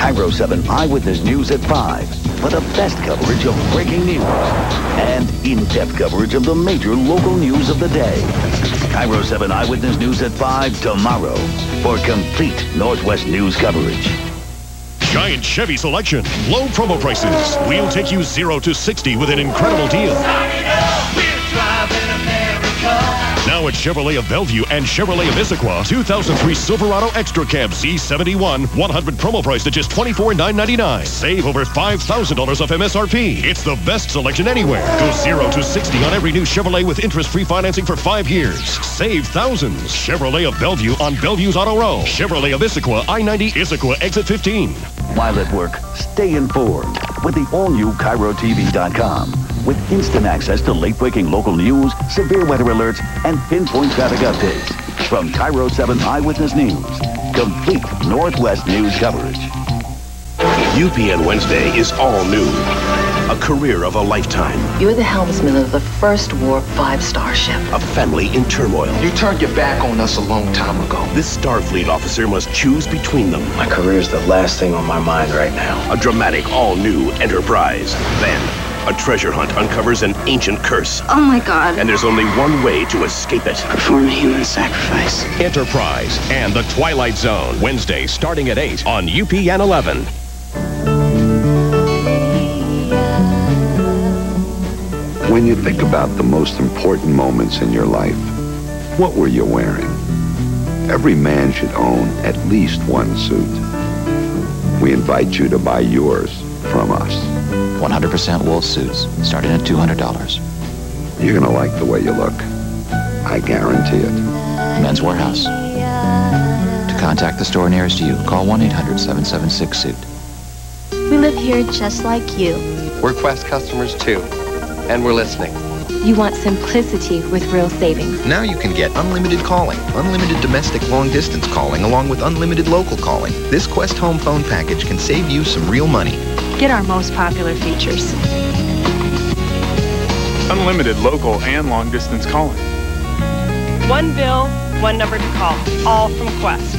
KIRO 7 Eyewitness News at 5 for the best coverage of breaking news and in-depth coverage of the major local news of the day. KIRO 7 Eyewitness News at 5 tomorrow for complete Northwest news coverage. Giant Chevy selection, low promo prices. We'll take you 0 to 60 with an incredible deal. Now at Chevrolet of Bellevue and Chevrolet of Issaquah, 2003 Silverado Extra Cab Z71, 100 promo price at just $24,999. Save over $5,000 off MSRP. It's the best selection anywhere. Go 0 to 60 on every new Chevrolet with interest-free financing for 5 years. Save thousands. Chevrolet of Bellevue on Bellevue's Auto Row. Chevrolet of Issaquah, I-90 Issaquah Exit 15. While at work, stay informed with the all-new KIROTV.com. With instant access to late-breaking local news, severe weather alerts, and pinpoint traffic updates. From KIRO 7 Eyewitness News, complete Northwest news coverage. UPN Wednesday is all new. A career of a lifetime. You're the helmsman of the first warp 5-star ship. A family in turmoil. You turned your back on us a long time ago. This Starfleet officer must choose between them. My career's the last thing on my mind right now. A dramatic, all-new Enterprise. Then, a treasure hunt uncovers an ancient curse. Oh my God. And there's only one way to escape it. Perform a human sacrifice. Enterprise and the Twilight Zone. Wednesday starting at 8 on UPN 11. When you think about the most important moments in your life, what were you wearing? Every man should own at least one suit. We invite you to buy yours from us. 100% wool suits, starting at $200. You're going to like the way you look. I guarantee it. Men's Wearhouse. To contact the store nearest you, call 1-800-776-SUIT. We live here just like you. We're Qwest customers too, and we're listening. You want simplicity with real savings. Now you can get unlimited calling, unlimited domestic long-distance calling, along with unlimited local calling. This Qwest home phone package can save you some real money. Get our most popular features. Unlimited local and long-distance calling. One bill, one number to call, all from Qwest.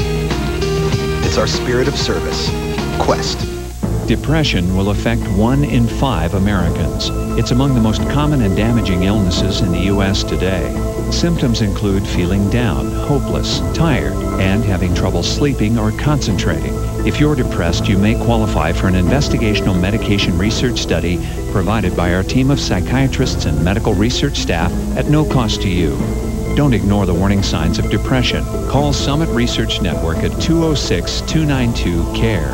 It's our spirit of service. Qwest. Depression will affect 1 in 5 Americans. It's among the most common and damaging illnesses in the U.S. today. Symptoms include feeling down, hopeless, tired, and having trouble sleeping or concentrating. If you're depressed, you may qualify for an investigational medication research study provided by our team of psychiatrists and medical research staff at no cost to you. Don't ignore the warning signs of depression. Call Summit Research Network at 206-292-CARE.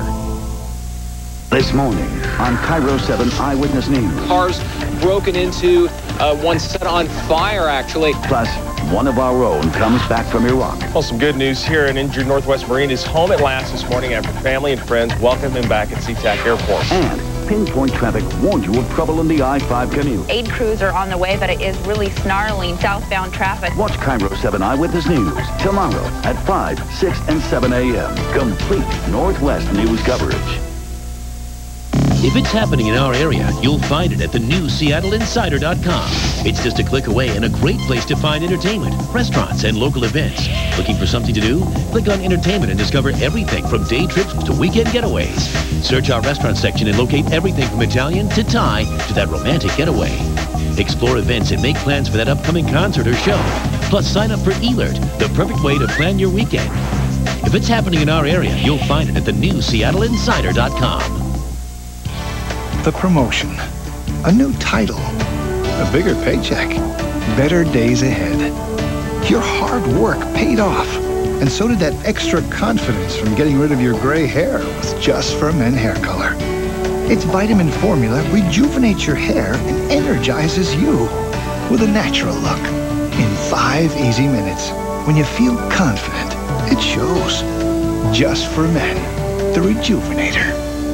This morning on KIRO 7 Eyewitness News. Cars broken into, one set on fire, actually. Plus, one of our own comes back from Iraq. Well, some good news here. An injured Northwest Marine is home at last this morning after family and friends welcomed him back at SeaTac Airport. And Pinpoint Traffic warned you of trouble in the I-5 commute. Aid crews are on the way, but it is really snarling southbound traffic. Watch KIRO 7 Eyewitness News tomorrow at 5, 6, and 7 a.m. Complete Northwest news coverage. If it's happening in our area, you'll find it at the new SeattleInsider.com. It's just a click away and a great place to find entertainment, restaurants, and local events. Looking for something to do? Click on entertainment and discover everything from day trips to weekend getaways. Search our restaurant section and locate everything from Italian to Thai to that romantic getaway. Explore events and make plans for that upcoming concert or show. Plus, sign up for eLert, the perfect way to plan your weekend. If it's happening in our area, you'll find it at the new SeattleInsider.com. The promotion, a new title, a bigger paycheck, better days ahead. Your hard work paid off, and so did that extra confidence from getting rid of your gray hair with Just for Men hair color. Its vitamin formula rejuvenates your hair and energizes you with a natural look in 5 easy minutes. When you feel confident, it shows. Just for Men, the Rejuvenator.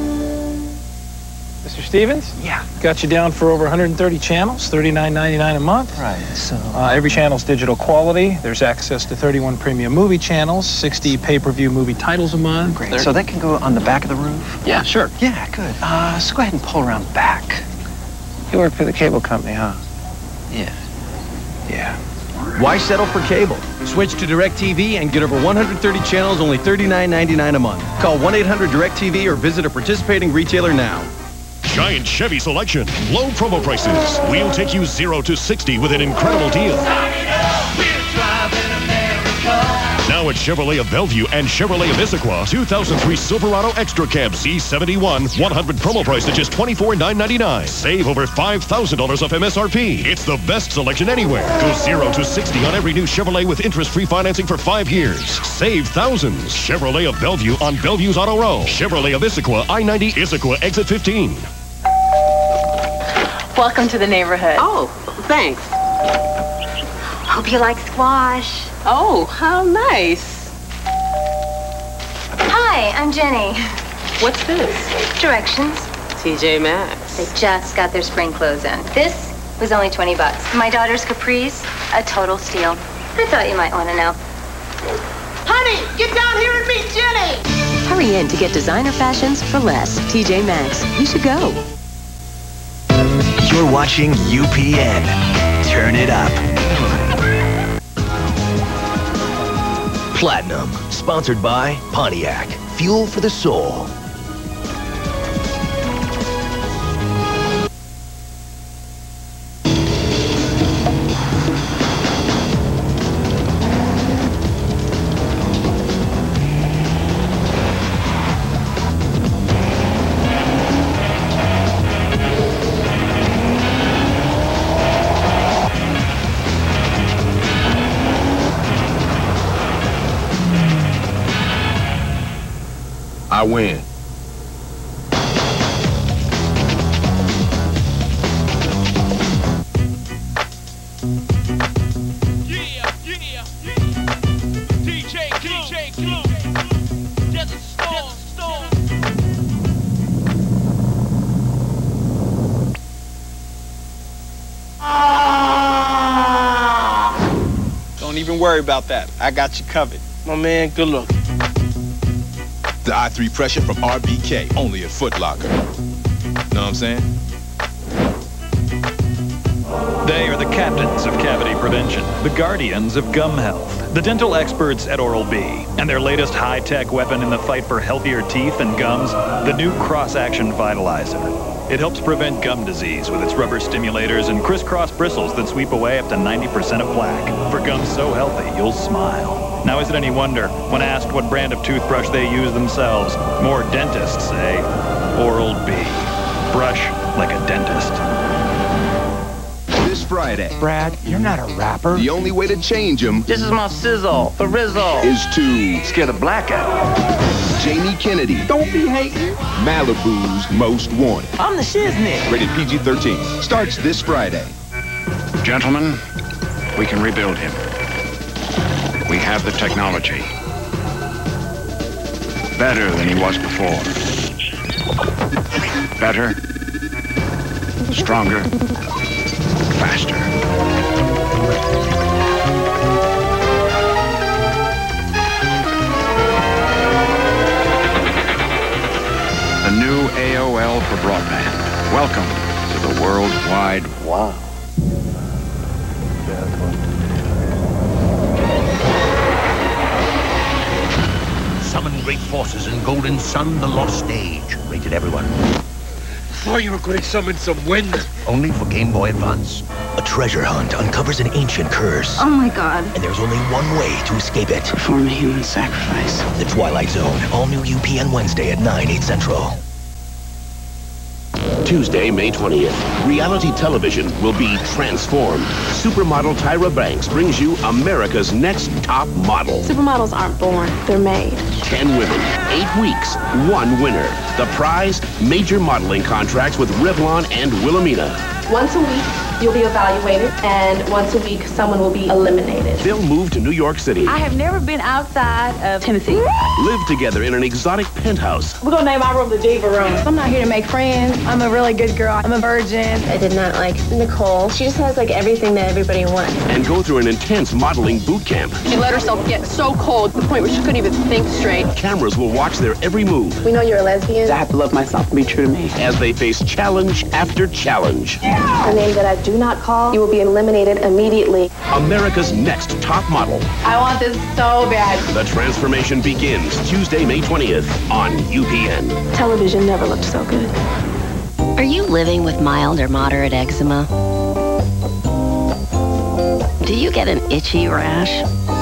Mr. Stevens? Yeah. Got you down for over 130 channels, $39.99 a month. Right, so... every channel's digital quality. There's access to 31 premium movie channels, 60 pay-per-view movie titles a month. Great. So that can go on the back of the roof? Yeah, sure. Yeah, good. So go ahead and pull around back. You work for the cable company, huh? Yeah. Yeah. Why settle for cable? Switch to DirecTV and get over 130 channels, only $39.99 a month. Call 1-800-DirecTV or visit a participating retailer now. Giant Chevy selection, low promo prices. We'll take you 0 to 60 with an incredible deal. Now at Chevrolet of Bellevue and Chevrolet of Issaquah, 2003 Silverado Extra Cab Z71, 100 promo price at just $24,999. Save over $5,000 off MSRP. It's the best selection anywhere. Go 0 to 60 on every new Chevrolet with interest-free financing for 5 years. Save thousands. Chevrolet of Bellevue on Bellevue's Auto Row. Chevrolet of Issaquah, I-90, Issaquah, exit 15. Welcome to the neighborhood. Oh, thanks. Hope you like squash. Oh, how nice. Hi, I'm Jenny. What's this? Directions. TJ Maxx. They just got their spring clothes in. This was only $20. My daughter's capris, a total steal. I thought you might want to know. Honey, get down here and meet Jenny. Hurry in to get designer fashions for less. TJ Maxx. You should go. You're watching UPN. Turn it up. Platinum, sponsored by Pontiac. Fuel for the soul. I win. Don't even worry about that. I got you covered. My man, good luck. The I3 pressure from RBK, only at Foot Locker. Know what I'm saying? They are the captains of cavity prevention, the guardians of gum health, the dental experts at Oral-B, and their latest high-tech weapon in the fight for healthier teeth and gums, the new Cross-Action Vitalizer. It helps prevent gum disease with its rubber stimulators and crisscross bristles that sweep away up to 90% of plaque. For gums so healthy, you'll smile. Now, is it any wonder, when asked what brand of toothbrush they use themselves, more dentists say Oral-B. Brush like a dentist. This Friday. Brad, you're not a rapper. The only way to change him. This is my sizzle, for Rizzo. Is to scare the blackout. Jamie Kennedy. Don't be hating. Malibu's Most Wanted. I'm the shiznit. Rated PG-13. Starts this Friday. Gentlemen, we can rebuild him. We have the technology. Better than he was before. Better, stronger, faster. The new AOL for broadband. Welcome to the World Wide Web. Summon great forces in Golden Sun, the Lost Stage. Rated everyone. Thought you were going to summon some wind. Only for Game Boy Advance. A treasure hunt uncovers an ancient curse. Oh my God. And there's only one way to escape it. Perform a human sacrifice. The Twilight Zone. All new UPN Wednesday at 9, 8 Central. Tuesday, May 20th, reality television will be transformed. Supermodel Tyra Banks brings you America's next top model. Supermodels aren't born, they're made. 10 women, 8 weeks, 1 winner. The prize, major modeling contracts with Revlon and Wilhelmina. Once a week, you'll be evaluated, and once a week, someone will be eliminated. They'll move to New York City. I have never been outside of Tennessee. Live together in an exotic penthouse. We're gonna name our room the Diva Room. I'm not here to make friends. I'm a really good girl. I'm a virgin. I did not like Nicole. She just has like everything that everybody wants. And go through an intense modeling boot camp. She let herself get so cold to the point where she couldn't even think straight. Cameras will watch their every move. We know you're a lesbian. I have to love myself and be true to me. As they face challenge after challenge. The name that I do do not call, you will be eliminated immediately. America's next top model. I want this so bad. The transformation begins Tuesday, May 20th on UPN. Television never looked so good. Are you living with mild or moderate eczema? Do you get an itchy rash?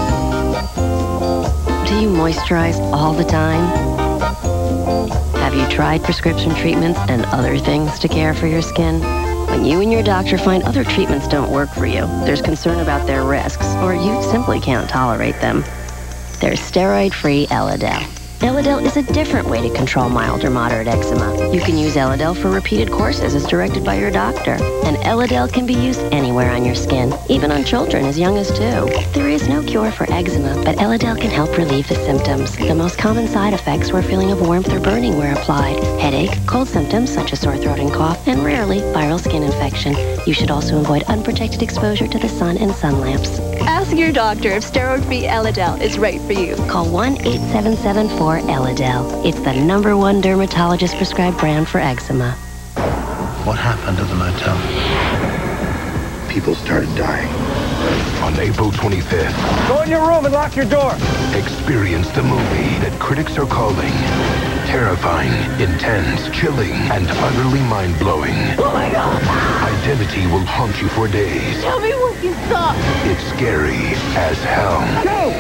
Do you moisturize all the time? Have you tried prescription treatments and other things to care for your skin? When you and your doctor find other treatments don't work for you, there's concern about their risks, or you simply can't tolerate them. There's steroid-free Elidel. Elidel is a different way to control mild or moderate eczema. You can use Elidel for repeated courses as directed by your doctor. And Elidel can be used anywhere on your skin, even on children as young as 2. There is no cure for eczema, but Elidel can help relieve the symptoms. The most common side effects were a feeling of warmth or burning where applied, headache, cold symptoms such as sore throat and cough, and rarely viral skin infection. You should also avoid unprotected exposure to the sun and sun lamps. Ask your doctor if steroid-free Elidel is right for you. Call 1-877-4-ELIDEL. It's the #1 dermatologist-prescribed brand for eczema. What happened to the motel? People started dying. On April 25th, go in your room and lock your door. Experience the movie that critics are calling terrifying, intense, chilling, and utterly mind-blowing. Oh my God! Identity will haunt you for days. Tell me what you saw. It's scary as hell. Go!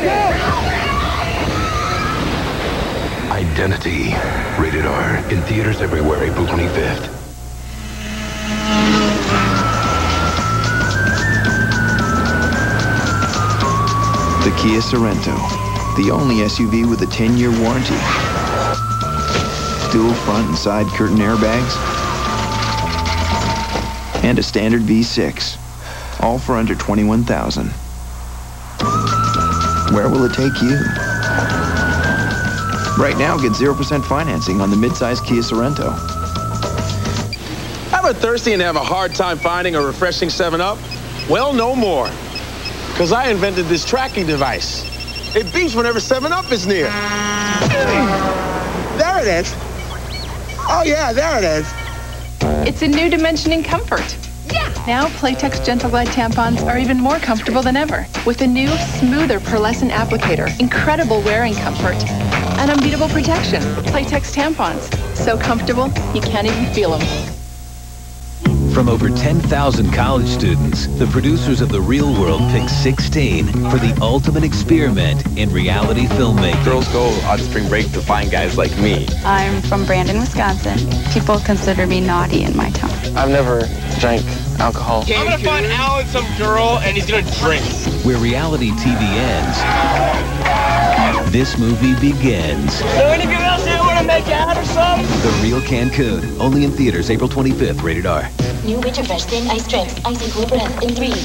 Identity. Rated R. In theaters everywhere, April 25th. The Kia Sorento. The only SUV with a 10-year warranty. Dual front and side curtain airbags. And a standard V6. All for under $21,000. Where will it take you? Right now, get 0% financing on the midsize Kia Sorento. Ever thirsty and have a hard time finding a refreshing 7-Up? Well, no more. Because I invented this tracking device. It beeps whenever 7-Up is near. There it is. Oh, yeah, there it is. It's a new dimension in comfort. Yeah! Now, Playtex Gentle Glide tampons are even more comfortable than ever. With a new, smoother pearlescent applicator, incredible wearing comfort, and unbeatable protection. Playtex tampons. So comfortable, you can't even feel them. From over 10,000 college students, the producers of The Real World picked 16 for the ultimate experiment in reality filmmaking. Girls go on spring break to find guys like me. I'm from Brandon, Wisconsin. People consider me naughty in my town. I've never drank alcohol. I'm gonna find Alan some girl and he's gonna drink. Where reality TV ends, this movie begins. So anything else you want to make out or something? The Real Cancun, only in theaters April 25th, rated R. New winter fresh thin ice drinks, icy cool breath in 3, 2.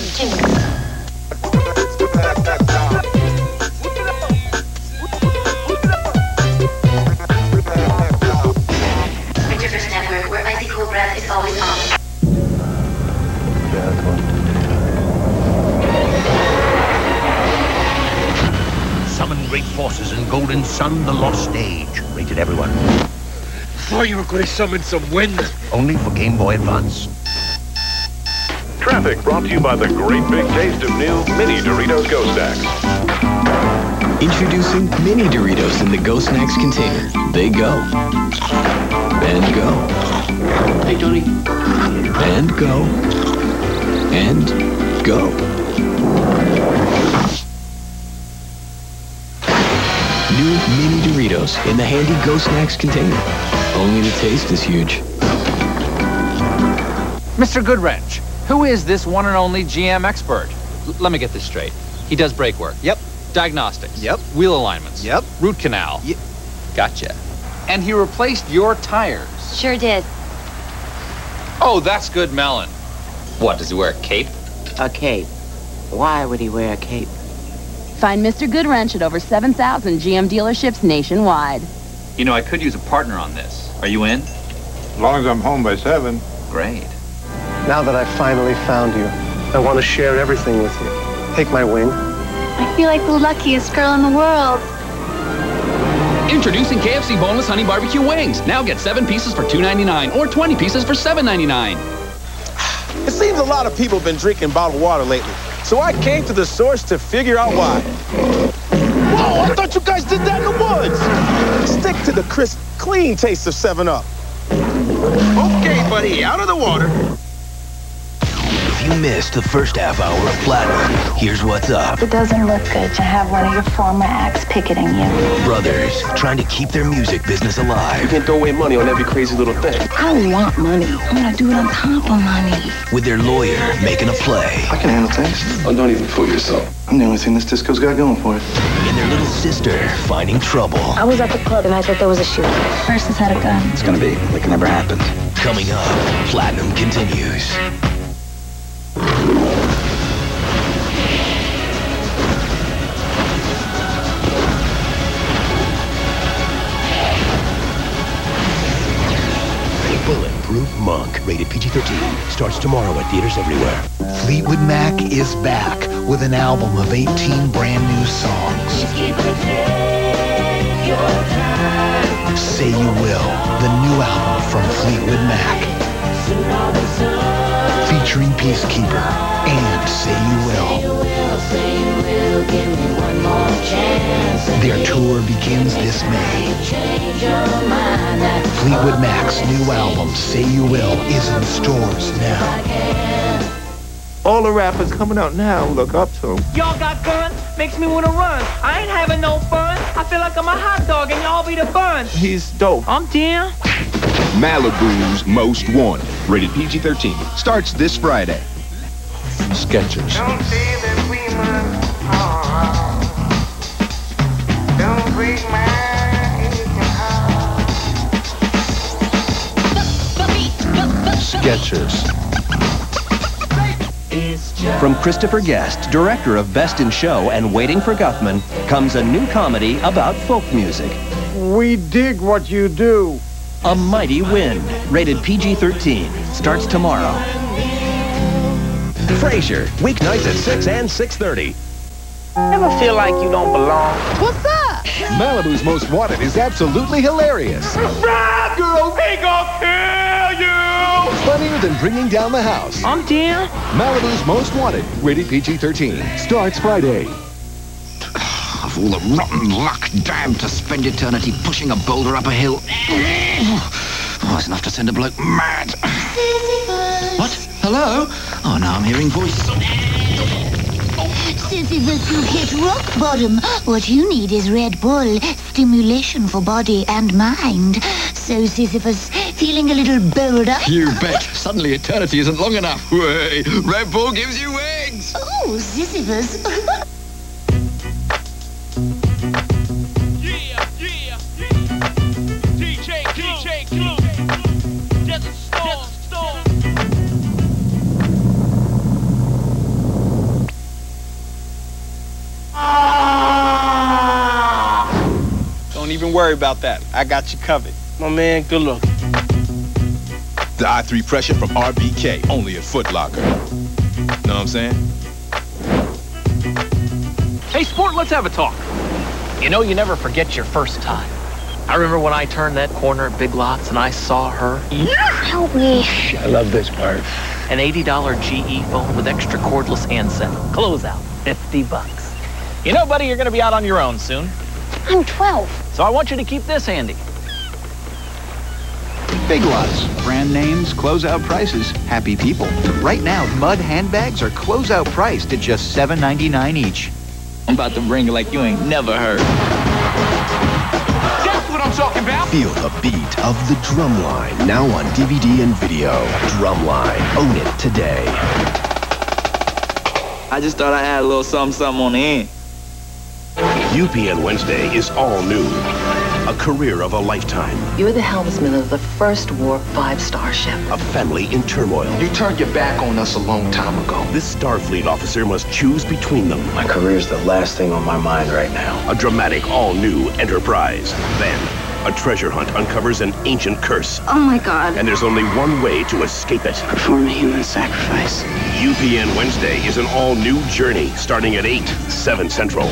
Winter fresh network, where icy cool breath is always on. Summon great forces in Golden Sun, the lost stage. Rated everyone. Thought you were going to summon some wind. Only for Game Boy Advance. Traffic brought to you by the great big taste of new Mini Doritos Ghost Snacks. Introducing Mini Doritos in the Ghost Snacks container. They go. And go. Hey, Tony. And go. And go. New Mini Doritos in the handy Ghost Snacks container. Only the taste is huge. Mr. Goodwrench, who is this one and only GM expert? Let me get this straight. He does brake work. Yep. Diagnostics. Yep. Wheel alignments. Yep. Root canal. Yep. Gotcha. And he replaced your tires. Sure did. Oh, that's good melon. What, does he wear a cape? A cape? Why would he wear a cape? Find Mr. Goodwrench at over 7,000 GM dealerships nationwide. You know, I could use a partner on this. Are you in? As long as I'm home by 7. Great. Now that I've finally found you, I want to share everything with you. Take my wing. I feel like the luckiest girl in the world. Introducing KFC Boneless Honey Barbecue Wings. Now get 7 pieces for $2.99 or 20 pieces for $7.99. It seems a lot of people have been drinking bottled water lately, so I came to the source to figure out why. Whoa, I thought you guys did that in the woods. Stick to the crisp, clean taste of 7-Up. Okay, buddy, out of the water. If you missed the first half hour of Platinum, here's what's up. It doesn't look good to have one of your former acts picketing you. Brothers trying to keep their music business alive. You can throw away money on every crazy little thing. I don't want money. I'm gonna do it on top of money. With their lawyer making a play. I can handle things. Oh, don't even fool yourself. I'm the only thing this disco's got going for it. And their little sister finding trouble. I was at the club and I thought there was a shooting. Versus had a gun. It's gonna be like it never happened. Coming up, Platinum continues. Bulletproof Monk, rated PG-13, starts tomorrow at theaters everywhere. Fleetwood Mac is back with an album of 18 brand new songs. Say You Will, the new album from Fleetwood Mac. Featuring Peacekeeper and Say You Will. Their tour begins this May. Fleetwood Mac's new album, Say You Will, is in stores now. All the rappers coming out now look up to him. Y'all got guns? Makes me want to run. I ain't having no fun. I feel like I'm a hot dog and y'all be the bun. He's dope. I'm down. Malibu's Most Wanted, rated PG-13, starts this Friday. Skechers. Don't say that we must part. Don't break my Skechers. From Christopher Guest, director of Best in Show and Waiting for Guffman, comes a new comedy about folk music. We dig what you do. A Mighty Wind, rated PG-13, starts tomorrow. Frasier, weeknights at 6 and 6:30. Ever feel like you don't belong? What's up? Malibu's Most Wanted is absolutely hilarious. Ride, girl, we gon' kill you! Funnier than Bringing Down the House. I'm down. Malibu's Most Wanted, rated PG-13, starts Friday. Of all the rotten luck, damned to spend eternity pushing a boulder up a hill. Oh, it's enough to send a bloke mad. What? Hello? Oh, now I'm hearing voices. Sisyphus, you've hit rock bottom. What you need is Red Bull, stimulation for body and mind. So, Sisyphus, feeling a little bolder? You bet. Suddenly eternity isn't long enough. Way. Red Bull gives you wings. Oh, Sisyphus. Don't even worry about that. I got you covered. My man, good luck. The I3 Pressure from RBK, only at Foot Locker. Know what I'm saying? Hey, Sport, let's have a talk. You know, you never forget your first time. I remember when I turned that corner at Big Lots and I saw her. Help me. I love this part. An $80 GE phone with extra cordless handset. Closeout, $50. You know, buddy, you're going to be out on your own soon. I'm 12. So I want you to keep this handy. Big Lots. Brand names, closeout prices, happy people. Right now, Mud handbags are closeout priced at just $7.99 each. I'm about to bring it like you ain't never heard. That's what I'm talking about. Feel the beat of the Drumline, now on DVD and video. Drumline, own it today. I just thought I had a little something on the end. UPN Wednesday is all new. A career of a lifetime. You're the helmsman of the first warp 5-star ship. A family in turmoil. You turned your back on us a long time ago. This Starfleet officer must choose between them. My career's the last thing on my mind right now. A dramatic, all-new Enterprise. Then, a treasure hunt uncovers an ancient curse. Oh, my God. And there's only one way to escape it. Perform a human sacrifice. UPN Wednesday is an all-new journey, starting at 8, 7 Central.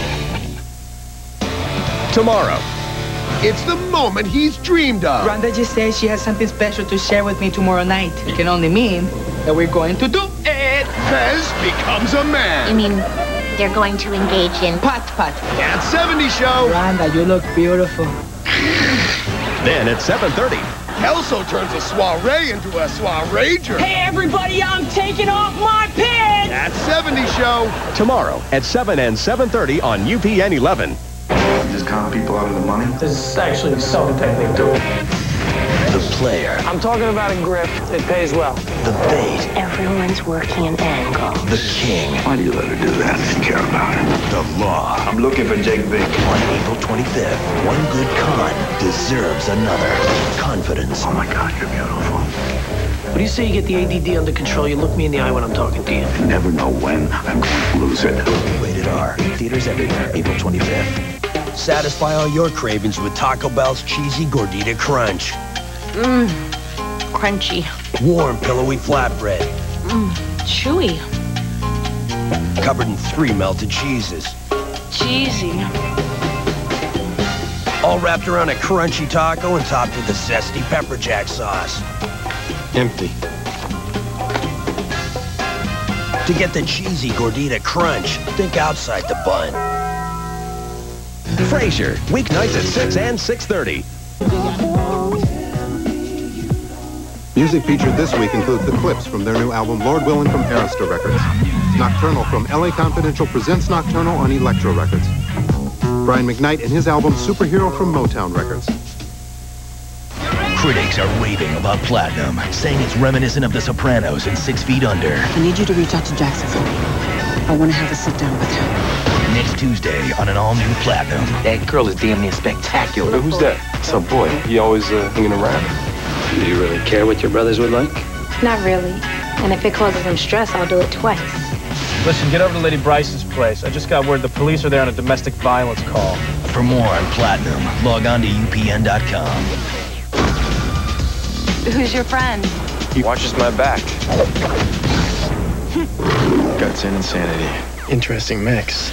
Tomorrow. It's the moment he's dreamed of. Rhonda just said she has something special to share with me tomorrow night. It can only mean that we're going to do it. Fez becomes a man. You mean they're going to engage in Pat. At 70 show. Rhonda, you look beautiful. Then at 7:30. Kelso turns a soiree into a soiree-ger. Hey, everybody, I'm taking off my pants. At 70 show. Tomorrow at 7 and 7:30 on UPN 11. Just con people out of the money? This is actually something they do. The player. I'm talking about a grip. It pays well. The bait. Everyone's working an angle. The king. Why do you let her do that? I didn't care about her. The law. I'm looking for Jake Vick. On April 25th, one good con deserves another. Confidence. Oh my God, you're beautiful. What do you say you get the ADD under control? You look me in the eye when I'm talking to you. You never know when I'm going to lose it. Rated R. Theaters everywhere, April 25th. Satisfy all your cravings with Taco Bell's Cheesy Gordita Crunch. Mmm, crunchy. Warm, pillowy flatbread. Mmm, chewy. Covered in 3 melted cheeses. Cheesy. All wrapped around a crunchy taco and topped with a zesty pepper jack sauce. Empty. To get the Cheesy Gordita Crunch, think outside the bun. Frasier, weeknights at 6 and 6:30. Music featured this week includes the clips from their new album Lord Willin' from Arista Records. Nocturnal from LA Confidential presents Nocturnal on Electro Records. Brian McKnight and his album Superhero from Motown Records. Critics are raving about Platinum, saying it's reminiscent of The Sopranos and 6 Feet Under. I need you to reach out to Jackson for me. I want to have a sit-down with him. Next Tuesday on an all-new Platinum. That girl is damn near spectacular. Who's that? It's a boy. He always hanging around. Do you really care what your brothers would like? Not really. And if it causes him stress, I'll do it twice. Listen, get over to Lady Bryce's place. I just got word the police are there on a domestic violence call. For more on Platinum, log on to UPN.com. Who's your friend? He watches my back. Guts and insanity. Interesting mix.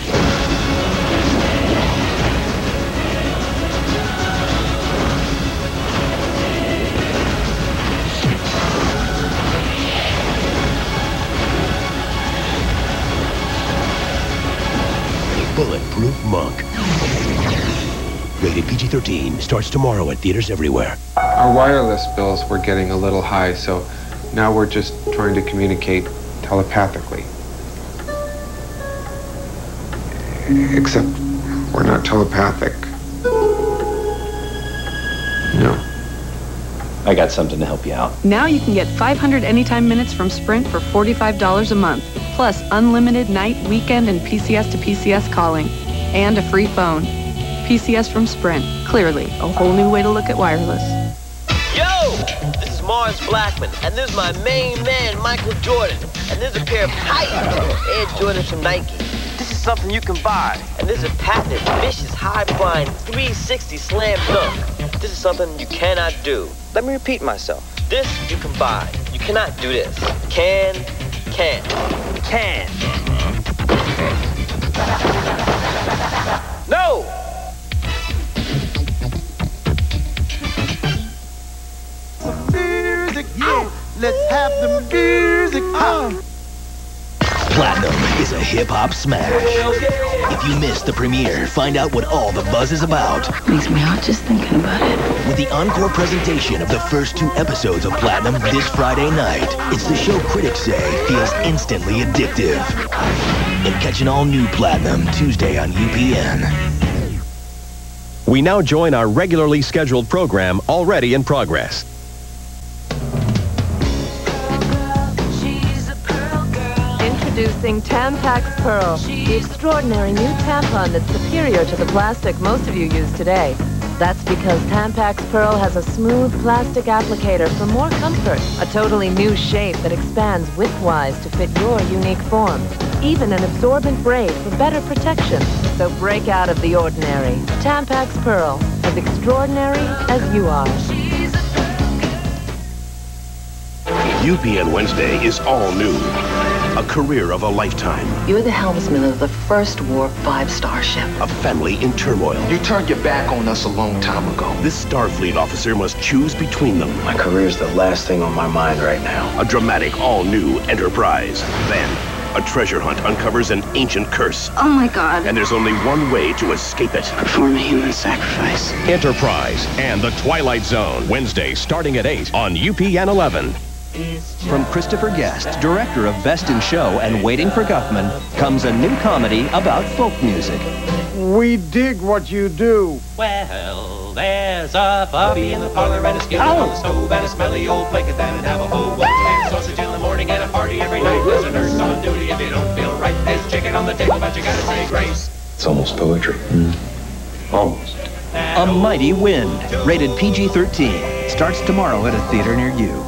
Bulletproof Monk. Rated PG-13. Starts tomorrow at theaters everywhere. Our wireless bills were getting a little high, so now we're just trying to communicate telepathically. Except we're not telepathic. No. I got something to help you out. Now you can get 500 anytime minutes from Sprint for $45 a month, plus unlimited night, weekend, and PCS to PCS calling, and a free phone. PCS from Sprint. Clearly, a whole new way to look at wireless. Yo! This is Mars Blackman, and this is my main man, Michael Jordan. And this is a pair of tight Air Jordans from Nike. This is something you can buy. And this is a patented, vicious, high-flying 360 slam dunk. This is something you cannot do. Let me repeat myself. This you can buy. You cannot do this. Can. No! Music, yeah. Let's have the music. Platinum is a hip-hop smash. If you missed the premiere, find out what all the buzz is about. Makes me hot just thinking about it. With the encore presentation of the first 2 episodes of Platinum this Friday night, it's the show critics say feels instantly addictive. And catch an all-new Platinum Tuesday on UPN. We now join our regularly scheduled program already in progress. Introducing Tampax Pearl, the extraordinary new tampon that's superior to the plastic most of you use today. That's because Tampax Pearl has a smooth plastic applicator for more comfort, a totally new shape that expands widthwise to fit your unique form, even an absorbent braid for better protection. So break out of the ordinary. Tampax Pearl, as extraordinary as you are. UPN Wednesday is all new. A career of a lifetime. You're the helmsman of the first war 5-star ship. A family in turmoil. You turned your back on us a long time ago. This Starfleet officer must choose between them. My career's the last thing on my mind right now. A dramatic, all-new Enterprise. Then, a treasure hunt uncovers an ancient curse. Oh my God. And there's only one way to escape it. Perform a human sacrifice. Enterprise and The Twilight Zone. Wednesday starting at 8 on UPN 11. From Christopher Guest, director of Best in Show and Waiting for Guffman, comes a new comedy about folk music. We dig what you do. Well, there's a puppy in the parlor and a skillet on the stove and a smelly old blanket and have a whole bunch of sausage in the morning and a party every night. There's a nurse on duty if you don't feel right. There's chicken on the table, but you gotta say grace. It's almost poetry. Almost. A Mighty Wind, rated PG-13, starts tomorrow at a theater near you.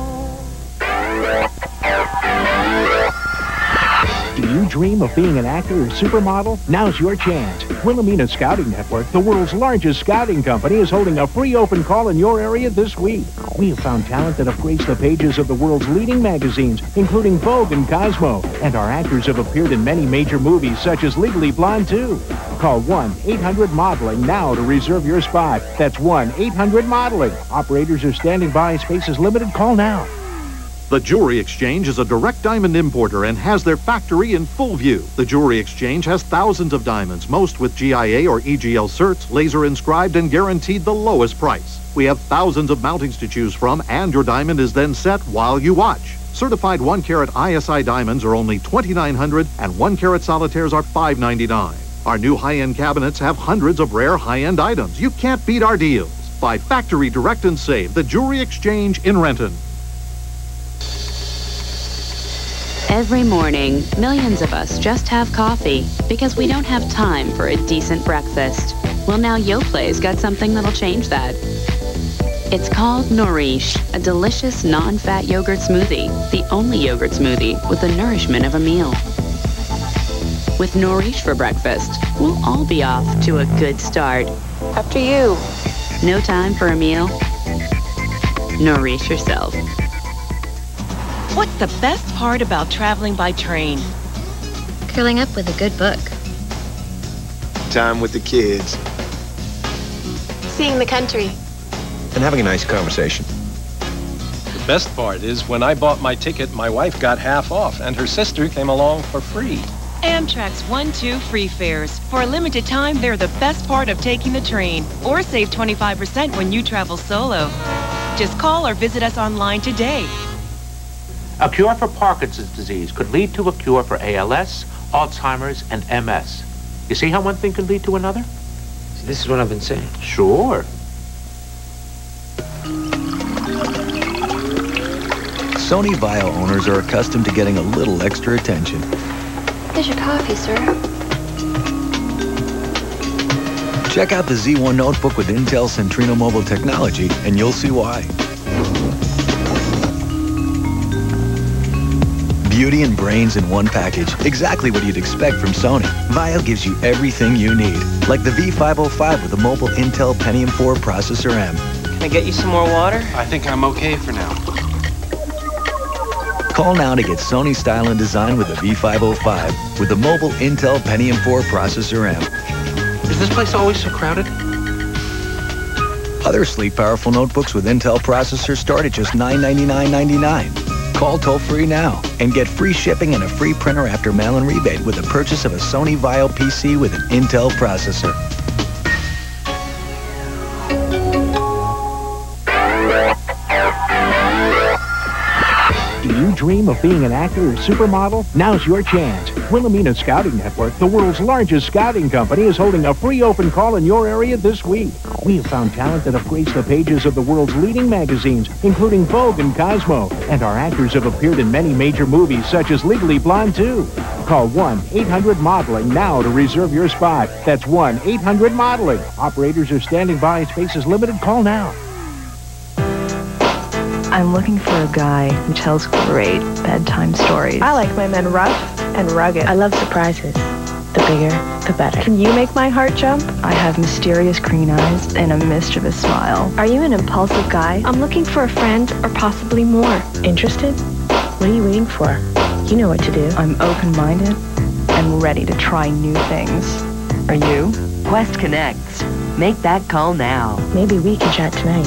Do you dream of being an actor or supermodel? Now's your chance. Wilhelmina Scouting Network, the world's largest scouting company, is holding a free open call in your area this week. We have found talent that have graced the pages of the world's leading magazines, including Vogue and Cosmo, and our actors have appeared in many major movies such as Legally Blonde 2. Call 1-800-MODELING now to reserve your spot. That's 1-800-MODELING. Operators are standing by. Space is limited. Call now. The Jewelry Exchange is a direct diamond importer and has their factory in full view. The Jewelry Exchange has thousands of diamonds, most with GIA or EGL certs, laser inscribed and guaranteed the lowest price. We have thousands of mountings to choose from, and your diamond is then set while you watch. Certified 1-carat ISI diamonds are only $2,900 and 1-carat solitaires are $599. Our new high-end cabinets have hundreds of rare high-end items. You can't beat our deals. Buy factory direct and save. The Jewelry Exchange in Renton. Every morning, millions of us just have coffee because we don't have time for a decent breakfast. Well, now Yoplai's got something that'll change that. It's called Nourish, a delicious non-fat yogurt smoothie, the only yogurt smoothie with the nourishment of a meal. With Nourish for breakfast, we'll all be off to a good start. After you. No time for a meal? Nourish yourself. What's the best part about traveling by train? Curling up with a good book. Time with the kids. Seeing the country. And having a nice conversation. The best part is when I bought my ticket, my wife got half off, and her sister came along for free. Amtrak's 1-2 free fares. For a limited time, they're the best part of taking the train. Or save 25% when you travel solo. Just call or visit us online today. A cure for Parkinson's disease could lead to a cure for ALS, Alzheimer's, and MS. You see how one thing can lead to another? See, this is what I've been saying. Sure. Sony Vaio owners are accustomed to getting a little extra attention. Here's your coffee, sir. Check out the Z1 notebook with Intel Centrino mobile technology, and you'll see why. Beauty and brains in one package. Exactly what you'd expect from Sony. Vaio gives you everything you need. Like the V505 with a mobile Intel Pentium 4 processor M. Can I get you some more water? I think I'm okay for now. Call now to get Sony style and design with the V505 with the mobile Intel Pentium 4 processor M. Is this place always so crowded? Other sleek, powerful notebooks with Intel processors start at just $999.99. Call toll-free now and get free shipping and a free printer after mail-in rebate with the purchase of a Sony Vaio PC with an Intel processor. Do you dream of being an actor or supermodel? Now's your chance. Wilhelmina Scouting Network, the world's largest scouting company, is holding a free open call in your area this week. We have found talent that have graced the pages of the world's leading magazines, including Vogue and Cosmo, and our actors have appeared in many major movies such as Legally Blonde 2. Call 1-800-MODELING now to reserve your spot. That's 1-800-MODELING. Operators are standing by. Space is limited. Call now. I'm looking for a guy who tells great bedtime stories. I like my men rough and rugged. I love surprises. The bigger, the better. Can you make my heart jump? I have mysterious green eyes and a mischievous smile. Are you an impulsive guy? I'm looking for a friend or possibly more. Interested? What are you waiting for? You know what to do. I'm open-minded and ready to try new things. Are you? Qwest connects. Make that call now. Maybe we can chat tonight.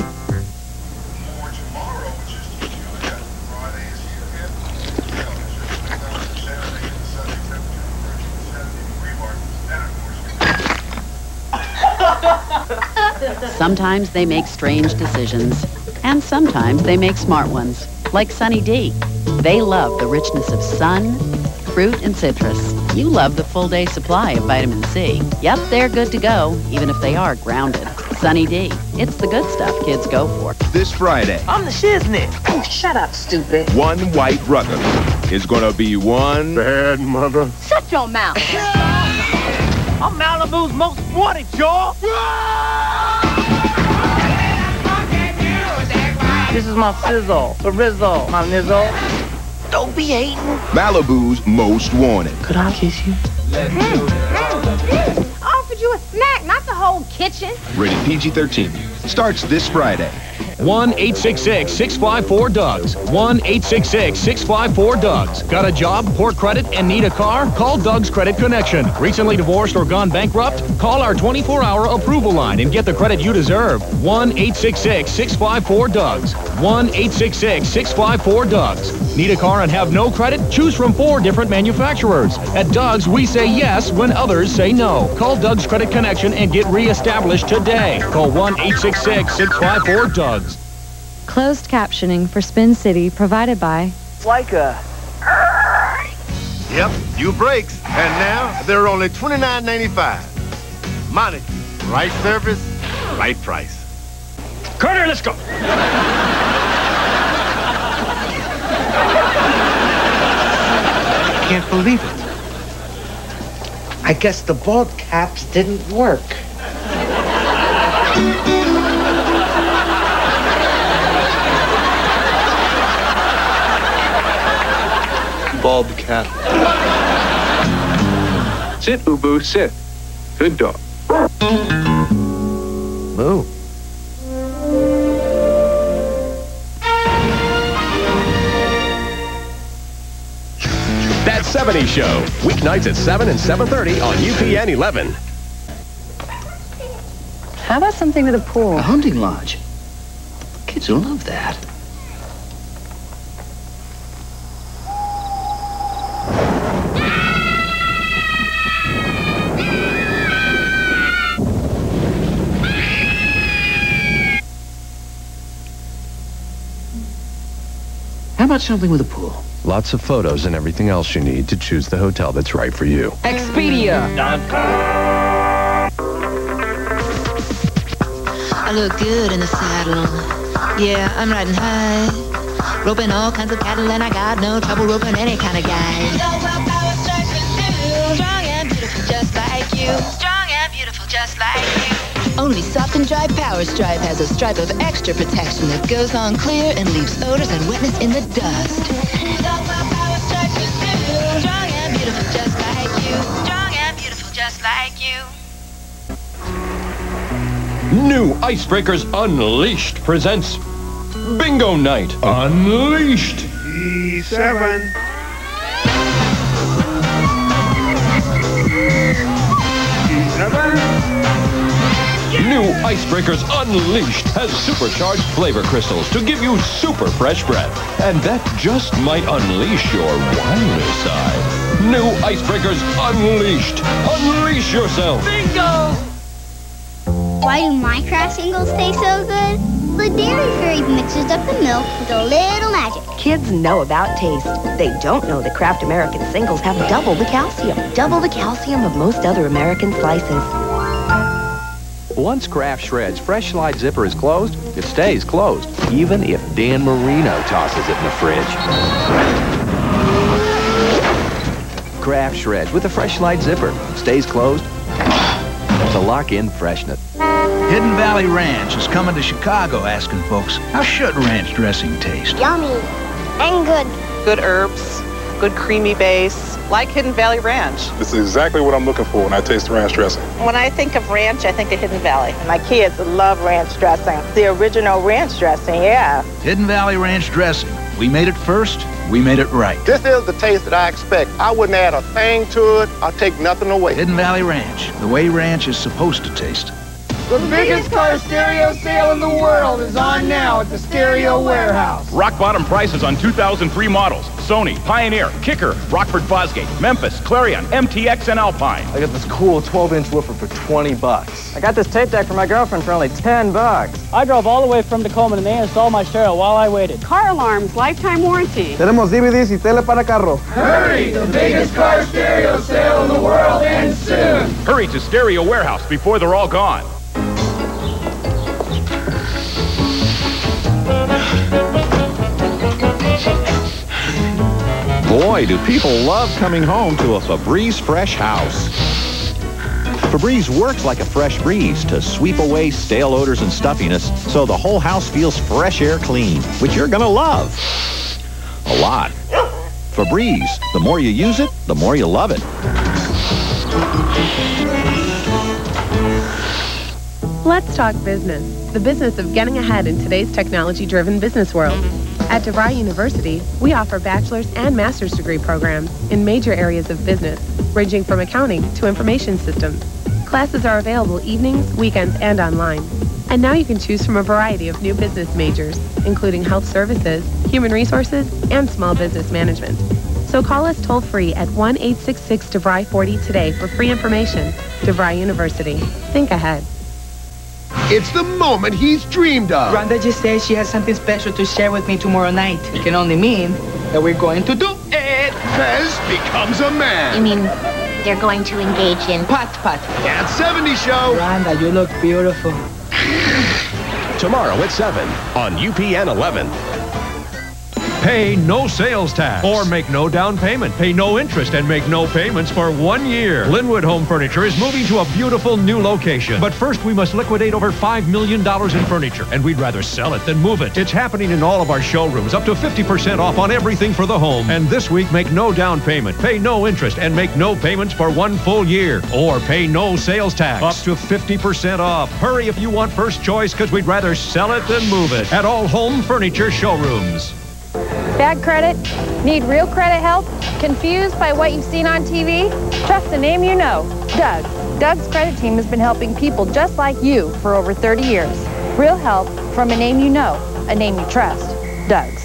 Sometimes they make strange decisions, and sometimes they make smart ones, like Sunny D. They love the richness of sun, fruit, and citrus. You love the full-day supply of vitamin C. Yep, they're good to go, even if they are grounded. Sunny D. It's the good stuff kids go for. This Friday, I'm the shiznit. Oh, shut up, stupid. one white brother is gonna be one bad mother. Shut your mouth. I'm Malibu's most wanted, y'all. This is my sizzle, the Rizzo, my nizzle. Don't be hating. Malibu's most wanted. Could I kiss you? Offered you a snack, not the whole kitchen. Rated PG-13. Starts this Friday. 1-866-654-DUGS. 1-866-654-DUGS. Got a job, poor credit, and need a car? Call Doug's Credit Connection. Recently divorced or gone bankrupt? Call our 24-hour approval line and get the credit you deserve. 1-866-654-DUGS. 1-866-654-DUGS. Need a car and have no credit? Choose from 4 different manufacturers. At Doug's, we say yes when others say no. Call Doug's Credit Connection and get reestablished today. Call 1-866-654-DUGS. Closed captioning for Spin City provided by Leica. Yep, new brakes. And now they're only $29.95. Monty, right service, right price. Carter, let's go. Can't believe it. I guess the bald caps didn't work. Bald cap. Sit, Ubu, sit. Good dog. Moo. That 70s Show. Weeknights at 7 and 7:30 on UPN 11. How about something with a pool? A hunting lodge. Kids will love that. How about something with a pool? Lots of photos and everything else you need to choose the hotel that's right for you. I look good in the saddle. Yeah, I'm riding high. Roping all kinds of cattle and I got no trouble roping any kind of guy. Strong and beautiful just like you. Strong and beautiful just like you. Only Soft and Dry Power Stripe has a stripe of extra protection that goes on clear and leaves odors and wetness in the dust. Strong and beautiful just like you. Strong and beautiful just like you. New Icebreakers Unleashed presents Bingo Night Unleashed. E7. New Icebreakers Unleashed has supercharged flavor crystals to give you super fresh breath. And that just might unleash your wilder side. New Icebreakers Unleashed. Unleash yourself. Bingo! Why do my Kraft singles taste so good? The Dairy Fairy mixes up the milk with a little magic. Kids know about taste. They don't know that Kraft American singles have double the calcium. Double the calcium of most other American slices. Once Kraft Shred's Fresh Slide Zipper is closed, it stays closed, even if Dan Marino tosses it in the fridge. Kraft Shreds with a Fresh Slide Zipper stays closed to lock in freshness. Hidden Valley Ranch is coming to Chicago asking folks, how should ranch dressing taste? Yummy and good. Good herbs, good creamy base, like Hidden Valley Ranch. This is exactly what I'm looking for when I taste ranch dressing. When I think of ranch, I think of Hidden Valley. My kids love ranch dressing. The original ranch dressing, yeah. Hidden Valley Ranch dressing. We made it first, we made it right. This is the taste that I expect. I wouldn't add a thing to it. I'll take nothing away. Hidden Valley Ranch, the way ranch is supposed to taste. The biggest car stereo sale in the world is on now at the Stereo Wearhouse. Rock bottom prices on 2003 models. Sony, Pioneer, Kicker, Rockford Fosgate, Memphis, Clarion, MTX, and Alpine. I got this cool 12-inch woofer for $20. I got this tape deck for my girlfriend for only $10. I drove all the way from Tacoma and they installed my stereo while I waited. Car alarms, lifetime warranty. Tenemos DVDs y tele para carro. Hurry! The biggest car stereo sale in the world ends soon. Hurry to Stereo Wearhouse before they're all gone. Boy, do people love coming home to a Febreze fresh house. Febreze works like a fresh breeze to sweep away stale odors and stuffiness so the whole house feels fresh air clean, which you're gonna love. A lot. Febreze, the more you use it, the more you love it. Let's talk business. The business of getting ahead in today's technology-driven business world. At DeVry University, we offer bachelor's and master's degree programs in major areas of business, ranging from accounting to information systems. Classes are available evenings, weekends, and online. And now you can choose from a variety of new business majors, including health services, human resources, and small business management. So call us toll-free at 1-866-DeVry-40 today for free information. DeVry University. Think ahead. It's the moment he's dreamed of. Rhonda just said she has something special to share with me tomorrow night. It can only mean that we're going to do it. Fez becomes a man. You mean they're going to engage in Pot. Cat 70 Show. Rhonda, you look beautiful. Tomorrow at 7 on UPN 11. Pay no sales tax or make no down payment. Pay no interest and make no payments for 1 year. Linwood Home Furniture is moving to a beautiful new location. But first, we must liquidate over $5 million in furniture, and we'd rather sell it than move it. It's happening in all of our showrooms, up to 50% off on everything for the home. And this week, make no down payment, pay no interest, and make no payments for 1 full year. Or pay no sales tax, up to 50% off. Hurry if you want first choice, because we'd rather sell it than move it at all home furniture showrooms. Bad credit? Need real credit help? Confused by what you've seen on TV? Trust the name you know, Doug. Doug's credit team has been helping people just like you for over 30 years. Real help from a name you know, a name you trust, Doug's.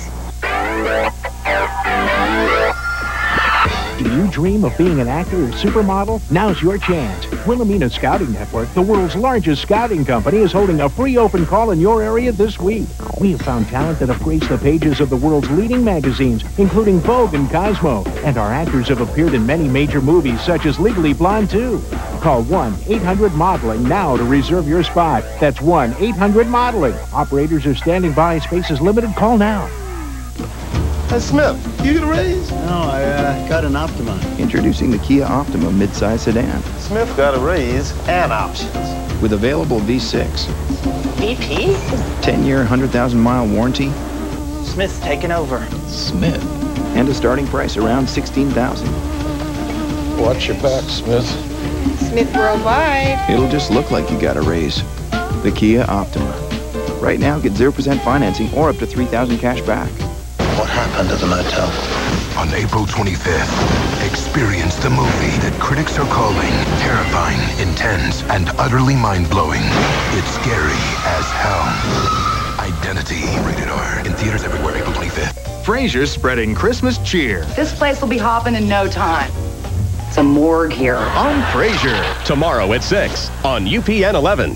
Do you dream of being an actor or supermodel? Now's your chance. Wilhelmina Scouting Network, the world's largest scouting company, is holding a free open call in your area this week. We have found talent that have graced the pages of the world's leading magazines, including Vogue and Cosmo, and our actors have appeared in many major movies, such as Legally Blonde 2. Call 1-800-MODELING now to reserve your spot. That's 1-800-MODELING. Operators are standing by. Space is limited. Call now. Hey, Smith, you get a raise? No, I got an Optima. Introducing the Kia Optima midsize sedan. Smith got a raise and options. With available V6. VP? 10-year, 100,000-mile warranty. Smith's taking over. Smith. And a starting price around $16,000. Watch your back, Smith. Smith Worldwide. It'll just look like you got a raise. The Kia Optima. Right now, get 0% financing or up to $3,000 cash back. What happened at the motel? On April 25th, experience the movie that critics are calling terrifying, intense, and utterly mind-blowing. It's scary as hell. Identity. Rated R. In theaters everywhere, April 25th. Frasier's spreading Christmas cheer. This place will be hopping in no time. It's a morgue here. On Frasier. Tomorrow at 6 on UPN 11.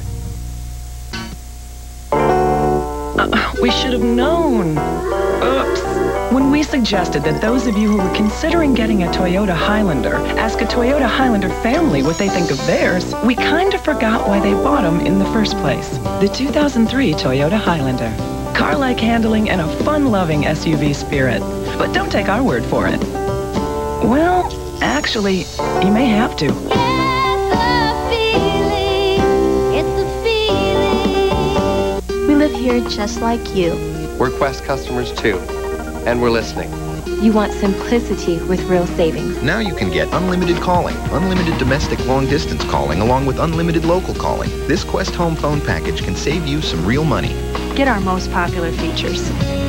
We should have known. Oops. When we suggested that those of you who were considering getting a Toyota Highlander ask a Toyota Highlander family what they think of theirs, we kind of forgot why they bought them in the first place. The 2003 Toyota Highlander. Car-like handling and a fun-loving SUV spirit. But don't take our word for it. Well, actually, you may have to. We live here just like you. We're Qwest customers too, and we're listening. You want simplicity with real savings. Now you can get unlimited calling, unlimited domestic long-distance calling, along with unlimited local calling. This Qwest home phone package can save you some real money. Get our most popular features.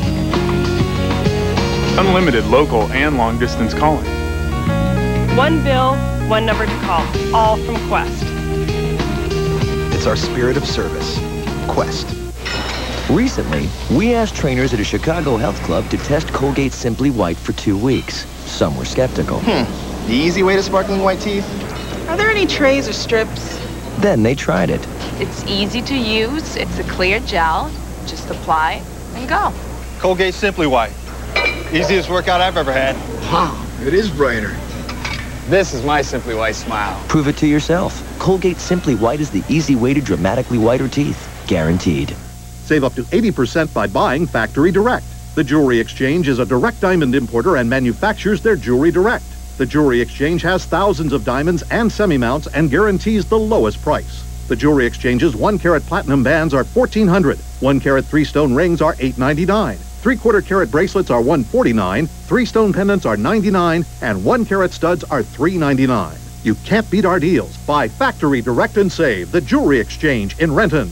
Unlimited local and long-distance calling. One bill, one number to call. All from Qwest. It's our spirit of service. Qwest. Recently, we asked trainers at a Chicago health club to test Colgate Simply White for 2 weeks. Some were skeptical. The easy way to sparkling white teeth? Are there any trays or strips? Then they tried it. It's easy to use. It's a clear gel. Just apply and go. Colgate Simply White. Easiest workout I've ever had. Wow, it is brighter. This is my Simply White smile. Prove it to yourself. Colgate Simply White is the easy way to dramatically whiter teeth. Guaranteed. Save up to 80% by buying factory direct. The Jewelry Exchange is a direct diamond importer and manufactures their jewelry direct. The Jewelry Exchange has thousands of diamonds and semi-mounts and guarantees the lowest price. The Jewelry Exchange's 1-carat platinum bands are $1,400. 1-carat 3-stone rings are $899. 3/4-carat bracelets are $149. 3-stone pendants are $99. And 1-carat studs are $399. You can't beat our deals. Buy factory direct and save. The Jewelry Exchange in Renton.